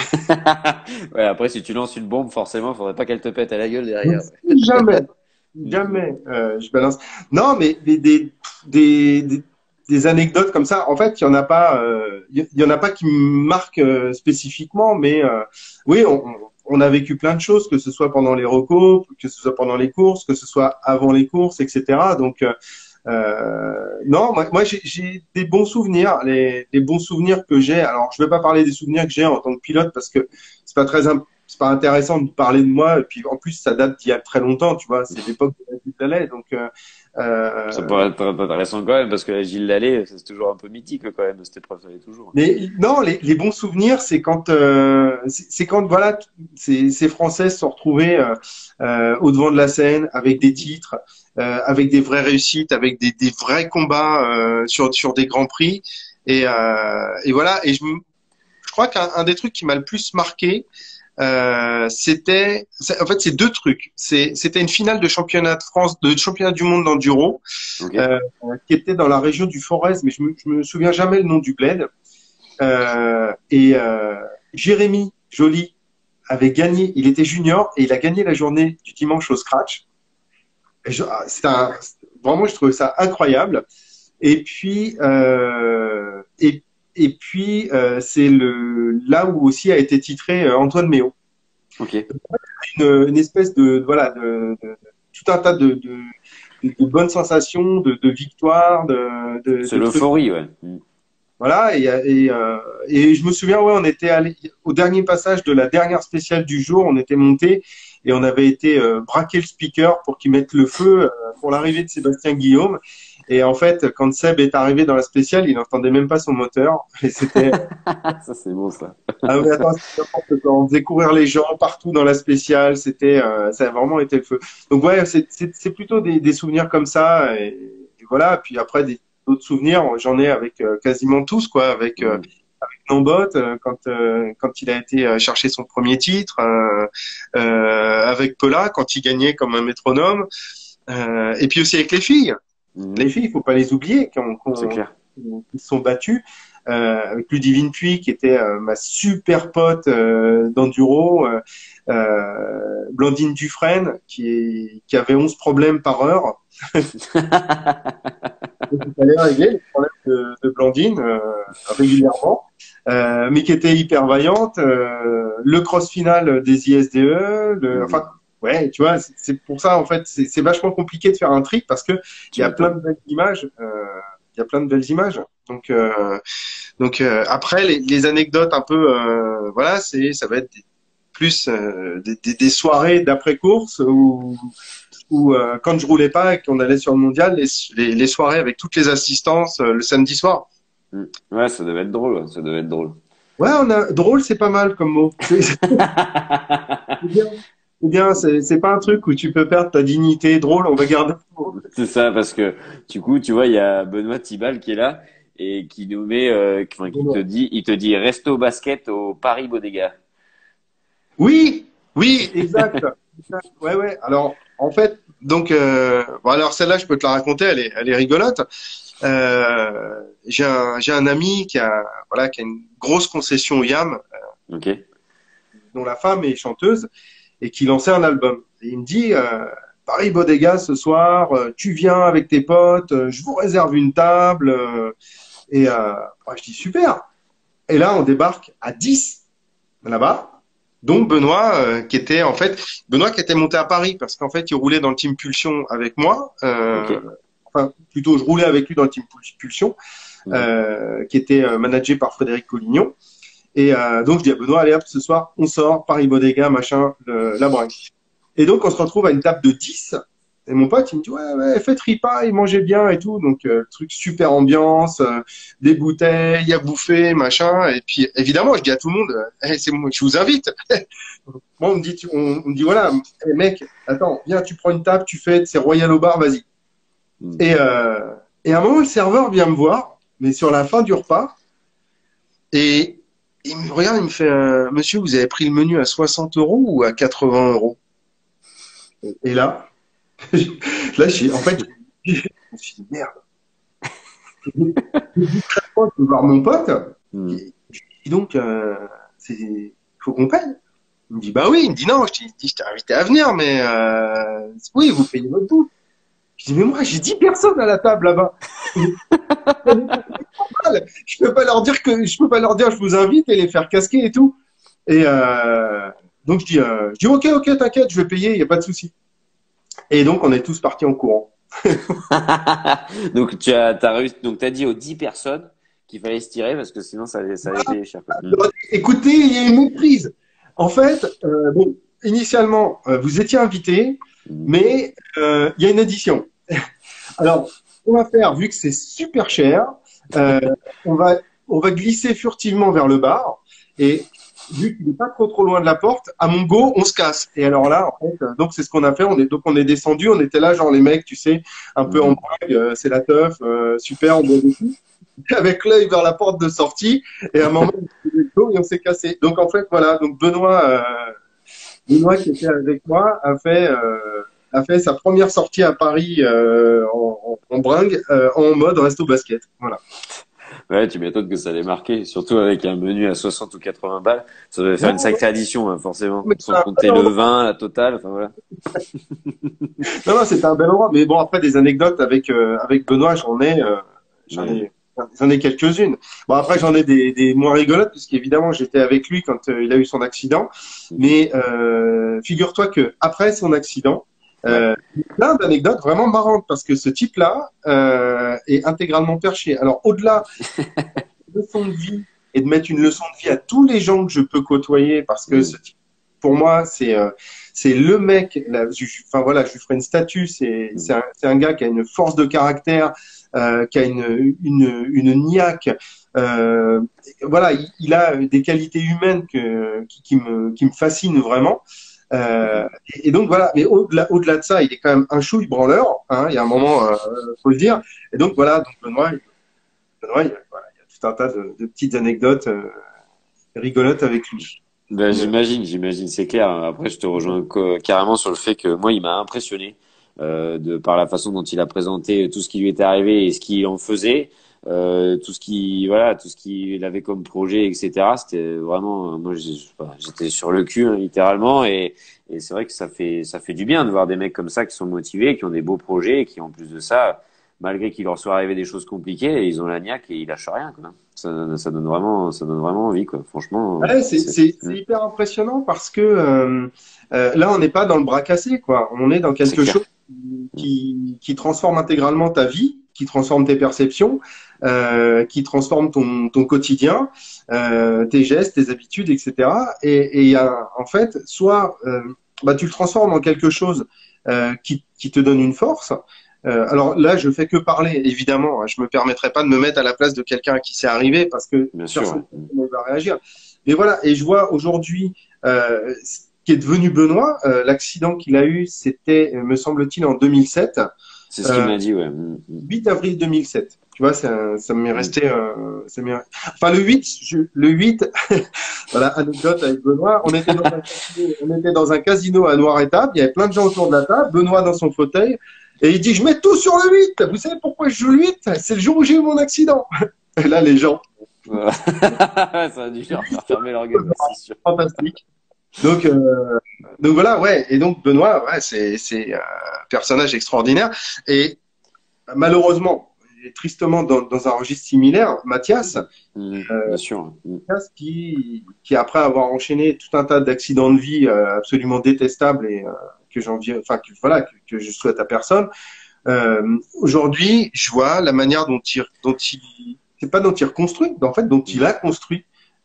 Ouais, après, si tu lances une bombe, forcément, faudrait pas qu'elle te pète à la gueule derrière. Jamais, Mhm. jamais, euh, je balance. Non, mais des, des, des, des, des anecdotes comme ça, en fait, il y en a pas, euh, il y, en a pas qui me marquent euh, spécifiquement, mais euh, oui, on, on a vécu plein de choses, que ce soit pendant les recos, que ce soit pendant les courses, que ce soit avant les courses, et cetera. Donc, euh, euh, non, moi, moi j'ai j'ai des bons souvenirs, les, les bons souvenirs que j'ai. Alors, je vais pas parler des souvenirs que j'ai en tant que pilote parce que c'est pas très, im- c'est pas intéressant de parler de moi. Et puis, en plus, ça date d'il y a très longtemps, tu vois. C'est l'époque de la ville d'Alais, donc. Euh, Ça euh, pourrait être intéressant quand même, parce que la Gilles Lallé, c'est toujours un peu mythique quand même, cette épreuve, ça l'est toujours. mais non, les, les bons souvenirs, c'est quand, euh, c'est c'est quand voilà, t- ces, ces Français se sont retrouvés euh, euh, au devant de la scène avec des titres, euh, avec des vraies réussites, avec des, des vrais combats euh, sur sur des grands prix. Et, euh, et voilà. Et je, me- je crois qu'un un des trucs qui m'a le plus marqué, euh, c'était, c'est- en fait, c'est deux trucs. C'est, c'était une finale de championnat de France, de championnat du monde d'enduro, Ok. euh, qui était dans la région du Forez, mais je me, je me souviens jamais le nom du bled. Euh, et euh, Jérémy Joly avait gagné, il était junior et il a gagné la journée du dimanche au scratch. Et je- ah, c'est un, vraiment, je trouvais ça incroyable. Et puis, euh, et, et puis, euh, c'est le là où aussi a été titré euh, Antoine Méo. Ok. Une, une espèce de voilà de, de- de- tout un tas de, de, de, de bonnes sensations, de, de victoires, de, de, C'est de trucs. l'euphorie, ouais. Mm. Voilà, et, et, euh, et je me souviens, ouais, on était allé au dernier passage de la dernière spéciale du jour, on était monté et on avait été euh, braquer le speaker pour qu'il mette le feu euh, pour l'arrivée de Sébastien Guillaume. Et en fait, quand Seb est arrivé dans la spéciale, il n'entendait même pas son moteur. Et c'était, Ça, c'est bon, ça. ah mais attends, c'était n'importe quoi. On faisait courir les gens partout dans la spéciale. C'était, euh, ça a vraiment été le feu. Donc ouais, c'est, c'est, c'est plutôt des, des souvenirs comme ça. Et, et voilà. Puis après, des, d'autres souvenirs, j'en ai avec euh, quasiment tous, quoi. Avec euh, Mm. Nambot, euh, quand euh, quand il a été euh, chercher son premier titre, euh, euh, avec Pela quand il gagnait comme un métronome, euh, et puis aussi avec les filles. Les Mhm. filles, il faut pas les oublier, qui, ont, qui, C'est ont- clair. qui se sont battues. Euh, avec Ludivine Puy, qui était euh, ma super pote euh, d'enduro, euh, euh, Blandine Dufresne, qui, est, qui avait onze problèmes par heure. Donc, il fallait régler les problèmes de, de Blandine euh, régulièrement, euh, mais qui était hyper vaillante. Euh, le cross final des I S D E, le, Mhm. enfin, ouais, tu vois, c'est c'est pour ça en fait, c'est c'est vachement compliqué de faire un trick parce que il Tu y a plein m'étonnes. de belles images. euh, Il y a plein de belles images. Donc, euh, donc euh, après les, les anecdotes un peu, euh, voilà, c'est ça va être des- plus euh, des, des, des soirées d'après course où où euh, quand je roulais pas et qu'on allait sur le mondial, les, les, les soirées avec toutes les assistances euh, le samedi soir. Mm. Ouais, ça devait être drôle, ouais, ça devait être drôle. Ouais, on a drôle, c'est pas mal comme mot. C'est c'est bien. C'est bien, c'est c'est pas un truc où tu peux perdre ta dignité. Drôle, on va garder. C'est ça, parce que du coup, tu vois, il y a Benoît Tibal qui est là et qui nous met, euh, qui, enfin, qui te dit, il te dit, reste au basket au Paris Bodega. Oui, oui, exact. Exact. Ouais, ouais. Alors, en fait, donc, euh, bon, alors celle-là, je peux te la raconter. Elle est, elle est rigolote. Euh, j'ai un, j'ai un ami qui a, voilà, qui a une grosse concession Yam, Ok. dont la femme est chanteuse, et qui lançait un album. Et il me dit, euh, Paris Bodega ce soir, euh, tu viens avec tes potes, euh, je vous réserve une table. euh, et euh, ouais, je dis super. Et là, on débarque à dix là-bas. Donc Benoît, euh, qui était en fait Benoît qui était monté à Paris parce qu'en fait il roulait dans le team Pulsion avec moi. Euh, Ok. enfin plutôt je roulais avec lui dans le team Pulsion, Mhm. euh, qui était euh, managé par Frédéric Collignon. Et euh, donc je dis à Benoît, allez hop, ce soir on sort Paris Bodega machin, le, la bringue. Et donc on se retrouve à une table de dix. Et mon pote, il me dit, ouais, ouais, faites ripa, il mangeait bien et tout. Donc, euh, truc super ambiance, euh, des bouteilles à bouffer, machin. Et puis, évidemment, je dis à tout le monde, eh, c'est moi, je vous invite. Moi, on me dit, tu- on, on me dit, voilà, eh, mec, attends, viens, tu prends une table, tu fais, c'est Royal au bar, vas-y. Mhm. Et, euh, et à un moment, le serveur vient me voir, mais sur la fin du repas, et il me regarde, il me fait, euh, monsieur, vous avez pris le menu à soixante euros ou à quatre-vingts euros? Et là, là, j'ai, en fait, je me suis dit, merde. Je vais voir mon pote. Mhm. Et je lui dis donc, euh, c'est, il faut qu'on paye. Il me dit, bah oui. Il me dit, non, je t'ai dit, je t'ai invité à venir, mais euh, oui, vous payez votre bouffe. Je dis, mais moi, j'ai dix personnes à la table là-bas. Je peux pas leur dire que, je peux pas leur dire, je vous invite et les faire casquer et tout. Et euh, donc, je dis, euh, je dis, ok, ok, t'inquiète, je vais payer, il y a pas de souci. Et donc, on est tous partis en courant. Donc tu as, t'as réussi, donc t'as dit aux dix personnes qu'il fallait se tirer parce que sinon ça allait, ça allait payer cher, quoi. Mhm. Écoutez, il y a une méprise. En fait, euh, bon, initialement, euh, vous étiez invité, Mhm. mais euh, il y a une addition. Alors, on va faire, vu que c'est super cher, euh, on va, on va glisser furtivement vers le bar. Et vu qu'il n'est pas trop trop loin de la porte, à mon go, on se casse. Et alors là, en fait, euh, donc c'est ce qu'on a fait. On est donc on est descendu. On était là, genre les mecs, tu sais, un peu en Mhm. brague, euh, c'est la teuf, euh, super, on boit des coups, avec l'œil vers la porte de sortie. Et à un moment, et on s'est cassé. Donc en fait, voilà. Donc Benoît, euh, Benoît qui était avec moi a fait. Euh, a fait sa première sortie à Paris euh, en, en, en bringue, euh, en mode resto basket. Voilà. Ouais, tu m'étonnes que ça allait marquer, surtout avec un menu à soixante ou quatre-vingts balles. Ça devait faire Ouais, une ouais, sacrée addition, hein, forcément. mais Sans ça- compter non, le non, vin, la totale, enfin voilà. non, non, c'était un bel endroit. Mais bon, après des anecdotes avec euh, avec Benoît, j'en ai, euh, j'en Ouais. ai, j'en ai quelques-unes. Bon, après j'en ai des, des moins rigolotes puisqu'évidemment j'étais avec lui quand euh, il a eu son accident. Mhm. Mais euh, figure-toi que après son accident, Ouais. euh, il y a plein d'anecdotes vraiment marrantes parce que ce type-là euh, est intégralement perché. Alors au-delà de leçon de vie et de mettre une leçon de vie à tous les gens que je peux côtoyer parce que Mhm. ce type, pour moi, c'est euh, c'est le mec. Là, je, enfin voilà, je lui ferai une statue. C'est c'est Mhm. un, c'est un gars qui a une force de caractère, euh, qui a une une une niaque. Euh, voilà, il, il a des qualités humaines que qui, qui me qui me fascinent vraiment. Euh, Mhm. et, et donc voilà, mais au-delà au-delà de ça, il est quand même un chouille branleur. Hein, il y a un moment, euh, faut le dire. Et donc voilà, donc Benoît, Benoît, il, voilà, il y a tout un tas de, de petites anecdotes euh, rigolotes avec lui. Ben, Mais, j'imagine, j'imagine, c'est clair. Après, je te rejoins co- carrément sur le fait que moi, il m'a impressionné euh, de par la façon dont il a présenté tout ce qui lui était arrivé et ce qu'il en faisait, euh, tout ce qui, voilà, tout ce qu'il avait comme projet, et cetera. C'était vraiment, euh, moi, j'ai- je sais pas, j'étais sur le cul, hein, littéralement, et, et c'est vrai que ça fait, ça fait du bien de voir des mecs comme ça qui sont motivés, qui ont des beaux projets, et qui en plus de ça, malgré qu'il leur soit arrivé des choses compliquées, ils ont la niaque et ils lâchent rien, quoi. Ça, ça donne vraiment, ça donne vraiment envie, quoi. Franchement, ouais, c'est c'est. c'est- Hmm. c'est hyper impressionnant parce que euh, euh, là, on n'est pas dans le bras cassé, quoi. On est dans C'est quelque clair. chose qui, qui transforme intégralement ta vie, qui transforme tes perceptions, euh, qui transforme ton, ton quotidien, euh, tes gestes, tes habitudes, et cetera. Et et il y a, en fait, soit euh, bah, tu le transformes en quelque chose euh, qui, qui te donne une force. Euh, alors là, je fais que parler, évidemment. Hein. Je me permettrai pas de me mettre à la place de quelqu'un à qui c'est arrivé parce que Bien sûr, personne ouais. Mm. ne va réagir. Mais voilà, et je vois aujourd'hui euh, ce qui est devenu Benoît. Euh, l'accident qu'il a eu, c'était, me semble-t-il, en deux mille sept, C'est ce qu'il euh, m'a dit, ouais. Mm, mm. huit avril deux mille sept. Tu vois, ça, ça m'est resté, euh, ça m'est- enfin, le huit, je- le huit, voilà, anecdote avec Benoît. On était dans un casino, on était dans un casino à Noir-Étable. Il y avait plein de gens autour de la table. Benoît dans son fauteuil. Et il dit, je mets tout sur le huit. Vous savez pourquoi je joue le huit? C'est le jour où j'ai eu mon accident. Et là, les gens, Voilà. Ça a dû leur faire fermer leur gueule, c'est sûr. fantastique. Donc, euh, donc voilà, ouais. Et donc, Benoît, ouais, c'est, c'est un personnage extraordinaire. Et malheureusement, et tristement dans, dans un registre similaire, Mathias, Mmh, euh, bien sûr. Mmh. Mathias qui, qui après avoir enchaîné tout un tas d'accidents de vie euh, absolument détestables et euh, que j'envie, enfin que voilà, que, que je souhaite à personne. Euh, aujourd'hui, je vois la manière dont il, dont il, c'est pas dont il reconstruit, en fait, dont il a construit.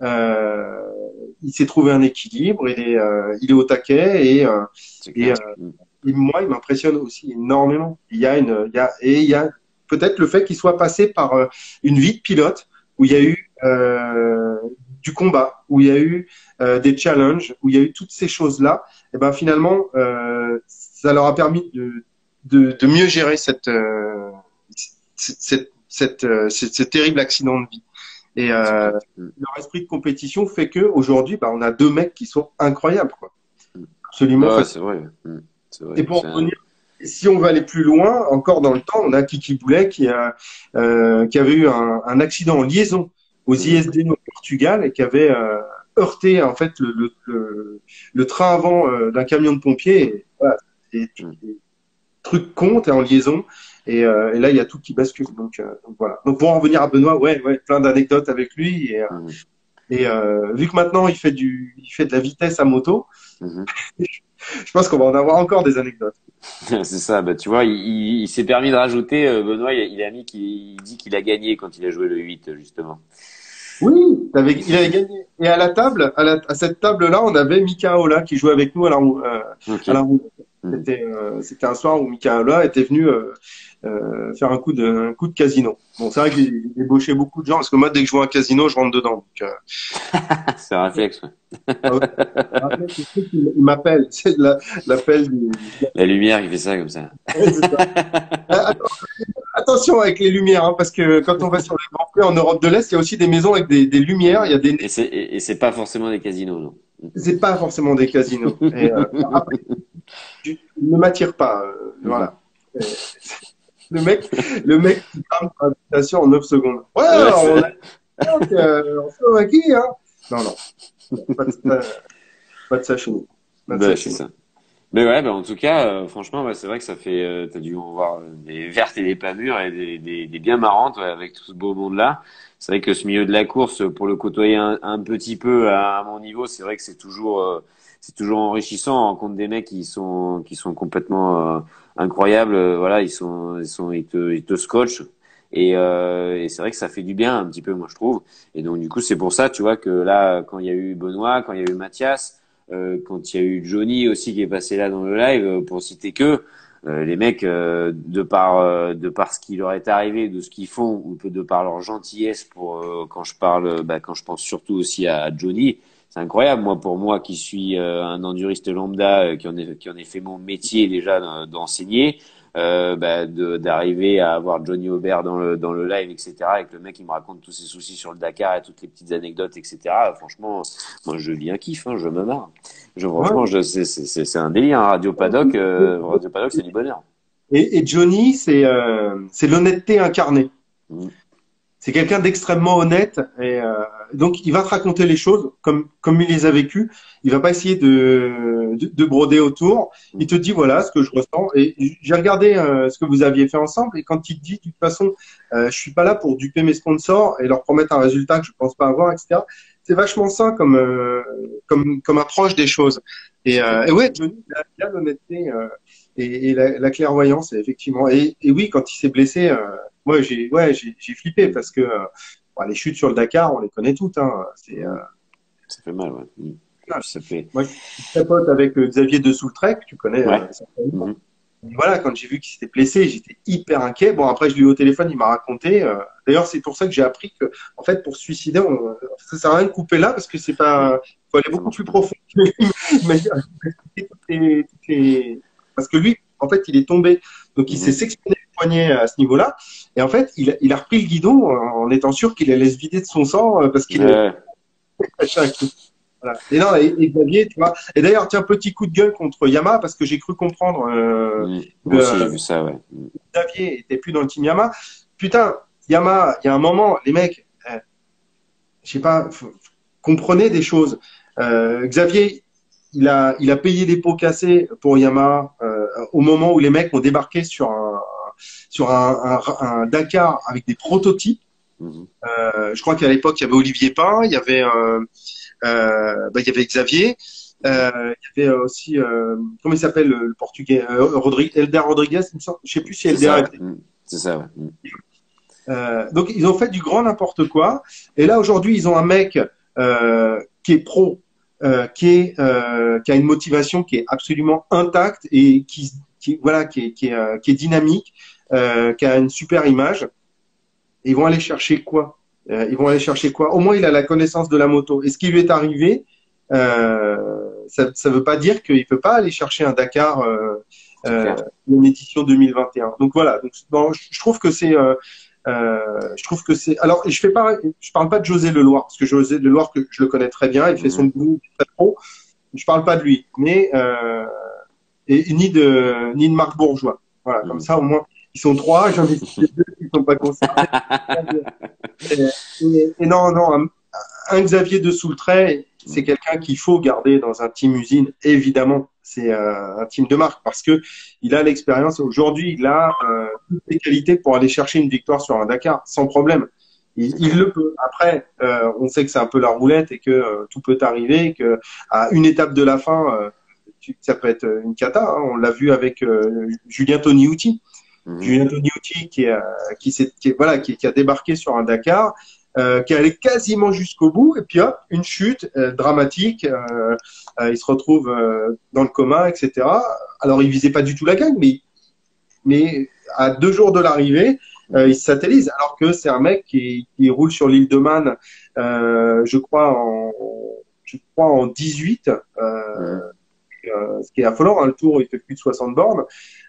Euh, il s'est trouvé un équilibre, il est, euh, il est au taquet et, euh, C'est et, clair. euh, Mmh. et moi, il m'impressionne aussi énormément. Il y a une, il y a, et il y a peut-être le fait qu'il soit passé par euh, une vie de pilote où il y a eu euh, du combat, où il y a eu euh, des challenges, où il y a eu toutes ces choses-là. Et ben finalement, euh, ça leur a permis de, de, de mieux gérer cette, euh, cette, cette, cette, euh, cette- ce terrible accident de vie. Et C'est euh, clair. Mmh. leur esprit de compétition fait que aujourd'hui, bah, on a deux mecs qui sont incroyables, quoi. Mmh. Absolument Ouais, ouais, fascinants. c'est vrai. Mmh. C'est vrai. Et pour C'est un- revenir, si on veut aller plus loin, encore dans le temps, on a Kiki Boulet qui a euh, qui avait eu un, un accident en liaison aux Mmh. I S D au Portugal et qui avait euh, heurté en fait le, le, le, le train avant euh, d'un camion de pompiers. Et, voilà, et, Mmh. et truc con, t'es en liaison et, euh, et là il y a tout qui bascule. Donc, euh, donc voilà. Donc pour en revenir à Benoît, ouais, ouais, plein d'anecdotes avec lui et, euh, Mmh. et euh, vu que maintenant il fait du, il fait de la vitesse à moto, Mmh. je pense qu'on va en avoir encore des anecdotes. C'est ça, bah tu vois, il, il, il s'est permis de rajouter, euh, Benoît, il, a il a mis qu'il il dit qu'il a gagné quand il a joué le huit, justement. Oui, t'avais- il avait gagné. Et à la table, à, la- à cette table-là, on avait Mika Ola qui jouait avec nous à la, roue- euh, Ok. à la roue. Mhm. C'était euh, c'était un soir où Mika Ola était venu euh, euh, faire un coup de un coup de casino. Bon, c'est vrai que j'ai j'ai débauché beaucoup de gens parce que moi, dès que je vois un casino, je rentre dedans. Donc, euh, C'est un réflexe. Ouais. ah ouais. Après, c'est sûr qu'il- il m'appelle, c'est de la- l'appel du. La lumière, il fait ça comme ça. Ouais, c'est ça. Ah, att- Attention avec les lumières, hein, parce que quand on va sur les grands prix en Europe de l'Est, il y a aussi des maisons avec des, des lumières. Il y a des Et c'est et, et c'est pas forcément des casinos, non. c'est pas forcément des casinos. Et, euh, après, je- il ne m'attire pas. euh, Mhm. voilà. Euh, Le mec, le mec qui crame son habitation en neuf secondes. Ouais, Ouais, alors, on c'est a donc, euh, en Slovaquie, hein. Non, non, pas de ça, pas de ça chez nous. Pas de ça bah, chez c'est nous. ça. Mais ouais, bah, en tout cas, euh, franchement, ouais, c'est vrai que ça fait, euh, t'as dû en voir euh, des vertes et des pas mûres et des, des, des bien marrantes, ouais, avec tout ce beau monde-là. C'est vrai que ce milieu de la course, pour le côtoyer un, un petit peu à, à mon niveau, c'est vrai que c'est toujours, euh, c'est toujours enrichissant. On rencontre des mecs qui sont, qui sont complètement euh, incroyables. euh, Voilà, ils sont, ils sont, ils te, ils te scotchent. Et, euh, et c'est vrai que ça fait du bien un petit peu, moi je trouve. Et donc du coup, c'est pour ça, tu vois, que là, quand il y a eu Benoît, quand il y a eu Mathias. Euh, quand il y a eu Johnny aussi qui est passé là dans le live, euh, pour citer que euh, les mecs, euh, de par euh, de par ce qui leur est arrivé, de ce qu'ils font, ou de par leur gentillesse, pour euh, quand je parle, bah, quand je pense surtout aussi à, à Johnny, c'est incroyable. Moi, pour moi, qui suis euh, un enduriste lambda, euh, qui en ai qui en ai fait mon métier déjà d'en- d'enseigner. Euh, bah, de, d'arriver à avoir Johnny Aubert dans le dans le live, et cetera. Avec le mec qui me raconte tous ses soucis sur le Dakar et toutes les petites anecdotes, et cetera. Franchement, moi je vis un kiff, hein, je me marre. Je, franchement, Ouais. je, c'est, c'est, c'est c'est un délire, hein. Radio Paddock, euh, Radio Paddock, c'est du bonheur. Et, et Johnny, c'est euh, c'est l'honnêteté incarnée. Mm. C'est quelqu'un d'extrêmement honnête et euh, donc il va te raconter les choses comme comme il les a vécues. Il va pas essayer de de, de broder autour. Il te dit voilà ce que je ressens et j'ai regardé euh, ce que vous aviez fait ensemble et quand il te dit de toute façon euh, je suis pas là pour duper mes sponsors et leur promettre un résultat que je pense pas avoir, et cetera. C'est vachement sain comme euh, comme comme approche des choses. Et, euh, et ouais, Johnny, il a, il a l'honnêteté euh, et, et la, la clairvoyance effectivement. Et, et oui, quand il s'est blessé. Euh, moi, j'ai ouais, j'ai j'ai flippé parce que euh, bon, les chutes sur le Dakar, on les connaît toutes. Hein. C'est euh, Ça fait mal, ouais. Mm. Puis ça fait, moi, je suis très pote avec euh, Xavier de Soultrec, tu connais. ouais. Euh, certainement. Mhm. Et voilà, quand j'ai vu qu'il s'était blessé, j'étais hyper inquiet. Bon, après, je l'ai eu au téléphone, il m'a raconté. Euh, D'ailleurs, c'est pour ça que j'ai appris que, en fait, pour se suicider, on, ça sert à rien de couper là parce que c'est pas, faut aller Ça beaucoup marche plus pas. profond. Il m'a dit, toutes les- toutes les- parce que lui, en fait, il est tombé, donc il s'est Mhm. sectionné le poignet à ce niveau-là. Et en fait, il, a- il a repris le guidon en étant sûr qu'il allait se vider de son sang euh, parce qu'il avait Ouais. lâché un coup. Voilà. Et non, et, et Xavier, tu vois. Et d'ailleurs, tiens, petit coup de gueule contre Yamaha parce que j'ai cru comprendre euh, Mm. que Moi aussi, j'ai euh, vu ça, ouais. Mm. Xavier était plus dans le team Yamaha. Putain, Yamaha, il y a un moment, les mecs, euh, je sais pas, faut- comprenez des choses. Euh, Xavier, il a, il a payé des pots cassés pour Yamaha euh, au moment où les mecs ont débarqué sur un, sur un, un, un Dakar avec des prototypes. Mhm. Euh, je crois qu'à l'époque, il y avait Olivier Pain, il y avait, euh, euh, bah, il y avait Xavier, Mhm. euh, il y avait aussi, euh, comment il s'appelle le, le Portugais, euh, Rodri- Elder Rodriguez, il me semble. Je sais plus si C'est Elder ça, ouais. était. Mm. C'est ça, ouais. Mm. Euh, donc ils ont fait du grand n'importe quoi. Et là aujourd'hui, ils ont un mec euh, qui est pro, euh, qui est euh, qui a une motivation qui est absolument intacte et qui, qui voilà, qui est qui est, euh, qui est dynamique, euh, qui a une super image. Et ils vont aller chercher quoi? Euh, ils vont aller chercher quoi? Au moins, il a la connaissance de la moto. Et ce qui lui est arrivé, euh, ça ne veut pas dire qu'il ne peut pas aller chercher un Dakar, euh, C'est euh, clair. une édition deux mille vingt et un. Donc voilà. Donc, bon, je, je trouve que c'est, euh, euh, je trouve que c'est. Alors, je fais pas, je parle pas de José Leloir parce que José Leloir, que je le connais très bien, il fait son Mhm. boulot très pro. Je parle pas de lui, mais euh, et, et ni de ni de Marc Bourgeois. Voilà, comme Mhm. ça au moins ils sont trois. J'en ai cité deux qui sont pas concernés. Et, et- et non, non, un, un Xavier de Soultray, c'est quelqu'un qu'il faut garder dans un team usine, évidemment. C'est euh, un team de marque parce que il a l'expérience. Aujourd'hui, il a euh, toutes les qualités pour aller chercher une victoire sur un Dakar, sans problème. Il, C'est il clair. le peut. Après, euh, on sait que c'est un peu la roulette et que euh, tout peut arriver, que à une étape de la fin, euh, tu- ça peut être une cata. Hein. On l'a vu avec euh, Julien Toniutti. Mhm. Julien Toniutti qui, est, euh, qui, s'est- qui, est- voilà, qui, qui a débarqué sur un Dakar, euh, qui est allé quasiment jusqu'au bout, et puis hop, une chute euh, dramatique, euh, euh, il se retrouve euh, dans le coma, et cetera. Alors il visait pas du tout la gagne, mais, mais à deux jours de l'arrivée, euh, il Mhm. se satellise, alors que c'est un mec qui, qui roule sur l'île de Man, euh, je crois en, je crois en dix-huit, euh, Mhm. euh, ce qui est affolant, hein, le tour il fait plus de soixante bornes,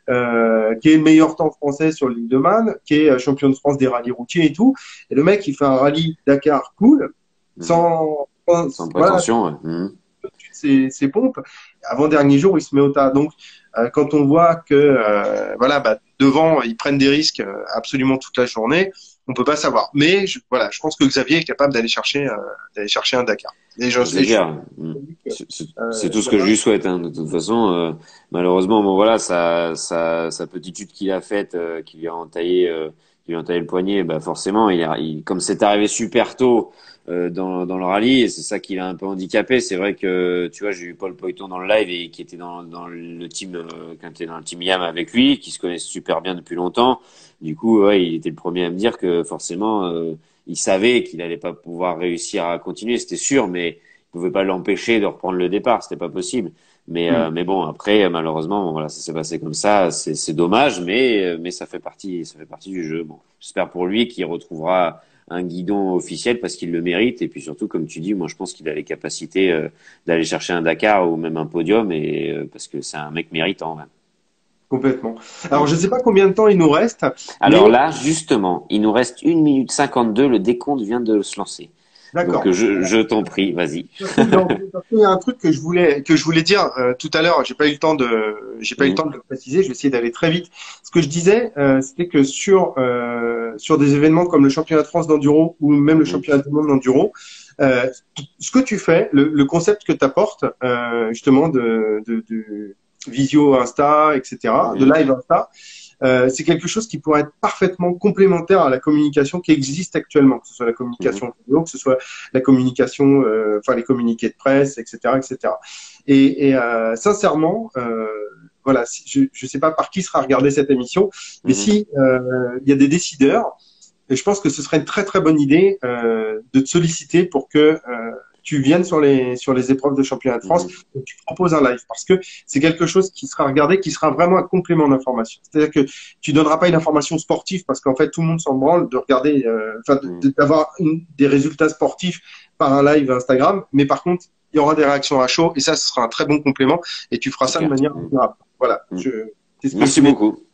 euh, qui est le meilleur temps français sur l'île de Man, qui est champion de France des rallyes routiers et tout. Et le mec, il fait un rallye Dakar cool, Mhm. sans, sans Sans voilà, prétention, ouais. Mhm. ses, ses pompes. Avant dernier jour, il se met au tas. Donc, euh, quand on voit que euh, voilà, bah, devant, ils prennent des risques euh, absolument toute la journée, on peut pas savoir. Mais je, voilà, je pense que Xavier est capable d'aller chercher, euh, d'aller chercher un Dakar. Et je, Ça, c'est et je suis clair. Mhm. convaincu que C'est c'est- c'est euh, tout ce que je lui souhaite, hein. De toute façon, euh, malheureusement, bon voilà, sa, sa, sa petite chute qu'il a faite, euh, qui lui a entaillé, euh, qui lui a entaillé le poignet, bah forcément, il a, il, comme c'est arrivé super tôt euh, dans, dans le rallye, et c'est ça qui l'a un peu handicapé. C'est vrai que, tu vois, j'ai eu Paul Poiton dans le live et qui était dans, dans le team, euh, qui était dans le team Yam avec lui, qui se connaissent super bien depuis longtemps. Du coup, ouais, il était le premier à me dire que forcément, euh, il savait qu'il allait pas pouvoir réussir à continuer, c'était sûr, mais pouvait pas l'empêcher de reprendre le départ, c'était pas possible. Mais Hmm. euh, mais bon, après malheureusement, bon, voilà, ça s'est passé comme ça, c'est c'est dommage, mais euh, mais ça fait partie ça fait partie du jeu. Bon, j'espère pour lui qu'il retrouvera un guidon officiel parce qu'il le mérite et puis surtout comme tu dis, moi je pense qu'il a les capacités euh, d'aller chercher un Dakar ou même un podium et euh, parce que c'est un mec méritant. Ouais. Complètement. Alors, Mm. je ne sais pas combien de temps il nous reste, Alors mais là, justement, il nous reste une minute cinquante-deux, le décompte vient de se lancer. Donc euh, d'accord. je je t'en prie, vas-y. Parce que j'ai envie- parce qu'il y a un truc que je voulais que je voulais dire euh, tout à l'heure. J'ai pas eu le temps de j'ai pas eu le Mm. temps de le préciser. Je vais essayer d'aller très vite. Ce que je disais, euh, c'était que sur euh, sur des événements comme le championnat de France d'enduro ou même le Mhm. championnat du monde d'enduro, euh, ce que tu fais, le, le concept que tu apportes euh, justement de, de, de visio Insta, et cetera, de Mhm. live Insta. Euh, c'est quelque chose qui pourrait être parfaitement complémentaire à la communication qui existe actuellement, que ce soit la Mhm. communication vidéo, que ce soit la communication, euh, enfin les communiqués de presse, et cetera, et cetera. Et, et euh, sincèrement, euh, voilà, si, je ne sais pas par qui sera regardée cette émission, mais Mhm. si euh, il y a des décideurs, et je pense que ce serait une très très bonne idée euh, de te solliciter pour que euh, tu viennes sur les sur les épreuves de championnat de France Mhm. et que tu proposes un live parce que c'est quelque chose qui sera regardé, qui sera vraiment un complément d'information. C'est-à-dire que tu donneras pas une information sportive parce qu'en fait tout le monde s'en branle de regarder, euh, enfin Mhm. de- d'avoir une- des résultats sportifs par un live Instagram, mais par contre il y aura des réactions à chaud et ça ce sera un très bon complément et tu feras C'est ça de clair. manière Mm. durable. Voilà, Mm. je, c'est ce que je Merci voulais. beaucoup.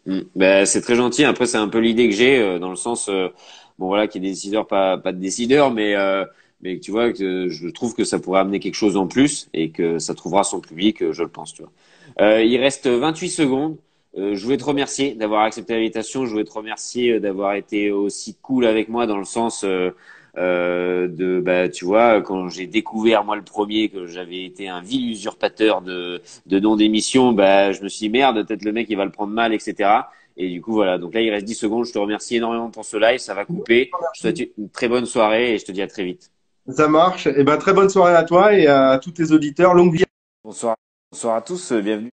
Mm. Ben, c'est très gentil. Après, c'est un peu l'idée que j'ai euh, dans le sens, euh, bon voilà, qu'il y ait des décideurs, pas pas de décideurs, mais euh, mais que tu vois que je trouve que ça pourrait amener quelque chose en plus et que ça trouvera son public, euh, je le pense, tu vois. Euh, il reste vingt-huit secondes. Euh, je voulais te remercier d'avoir accepté l'invitation. Je voulais te remercier euh, d'avoir été aussi cool avec moi dans le sens euh, euh, de, bah, tu vois, quand j'ai découvert moi le premier que j'avais été un vil usurpateur de de noms d'émission, bah, je me suis dit merde, peut-être le mec il va le prendre mal, et cetera. Et du coup voilà. Donc là il reste dix secondes. Je te remercie énormément pour ce live. Ça va couper. Je te souhaite une très bonne soirée et je te dis à très vite. Ça marche. Eh ben, très bonne soirée à toi et à tous tes auditeurs. Longue vie. Bonsoir. Bonsoir à tous. Bienvenue.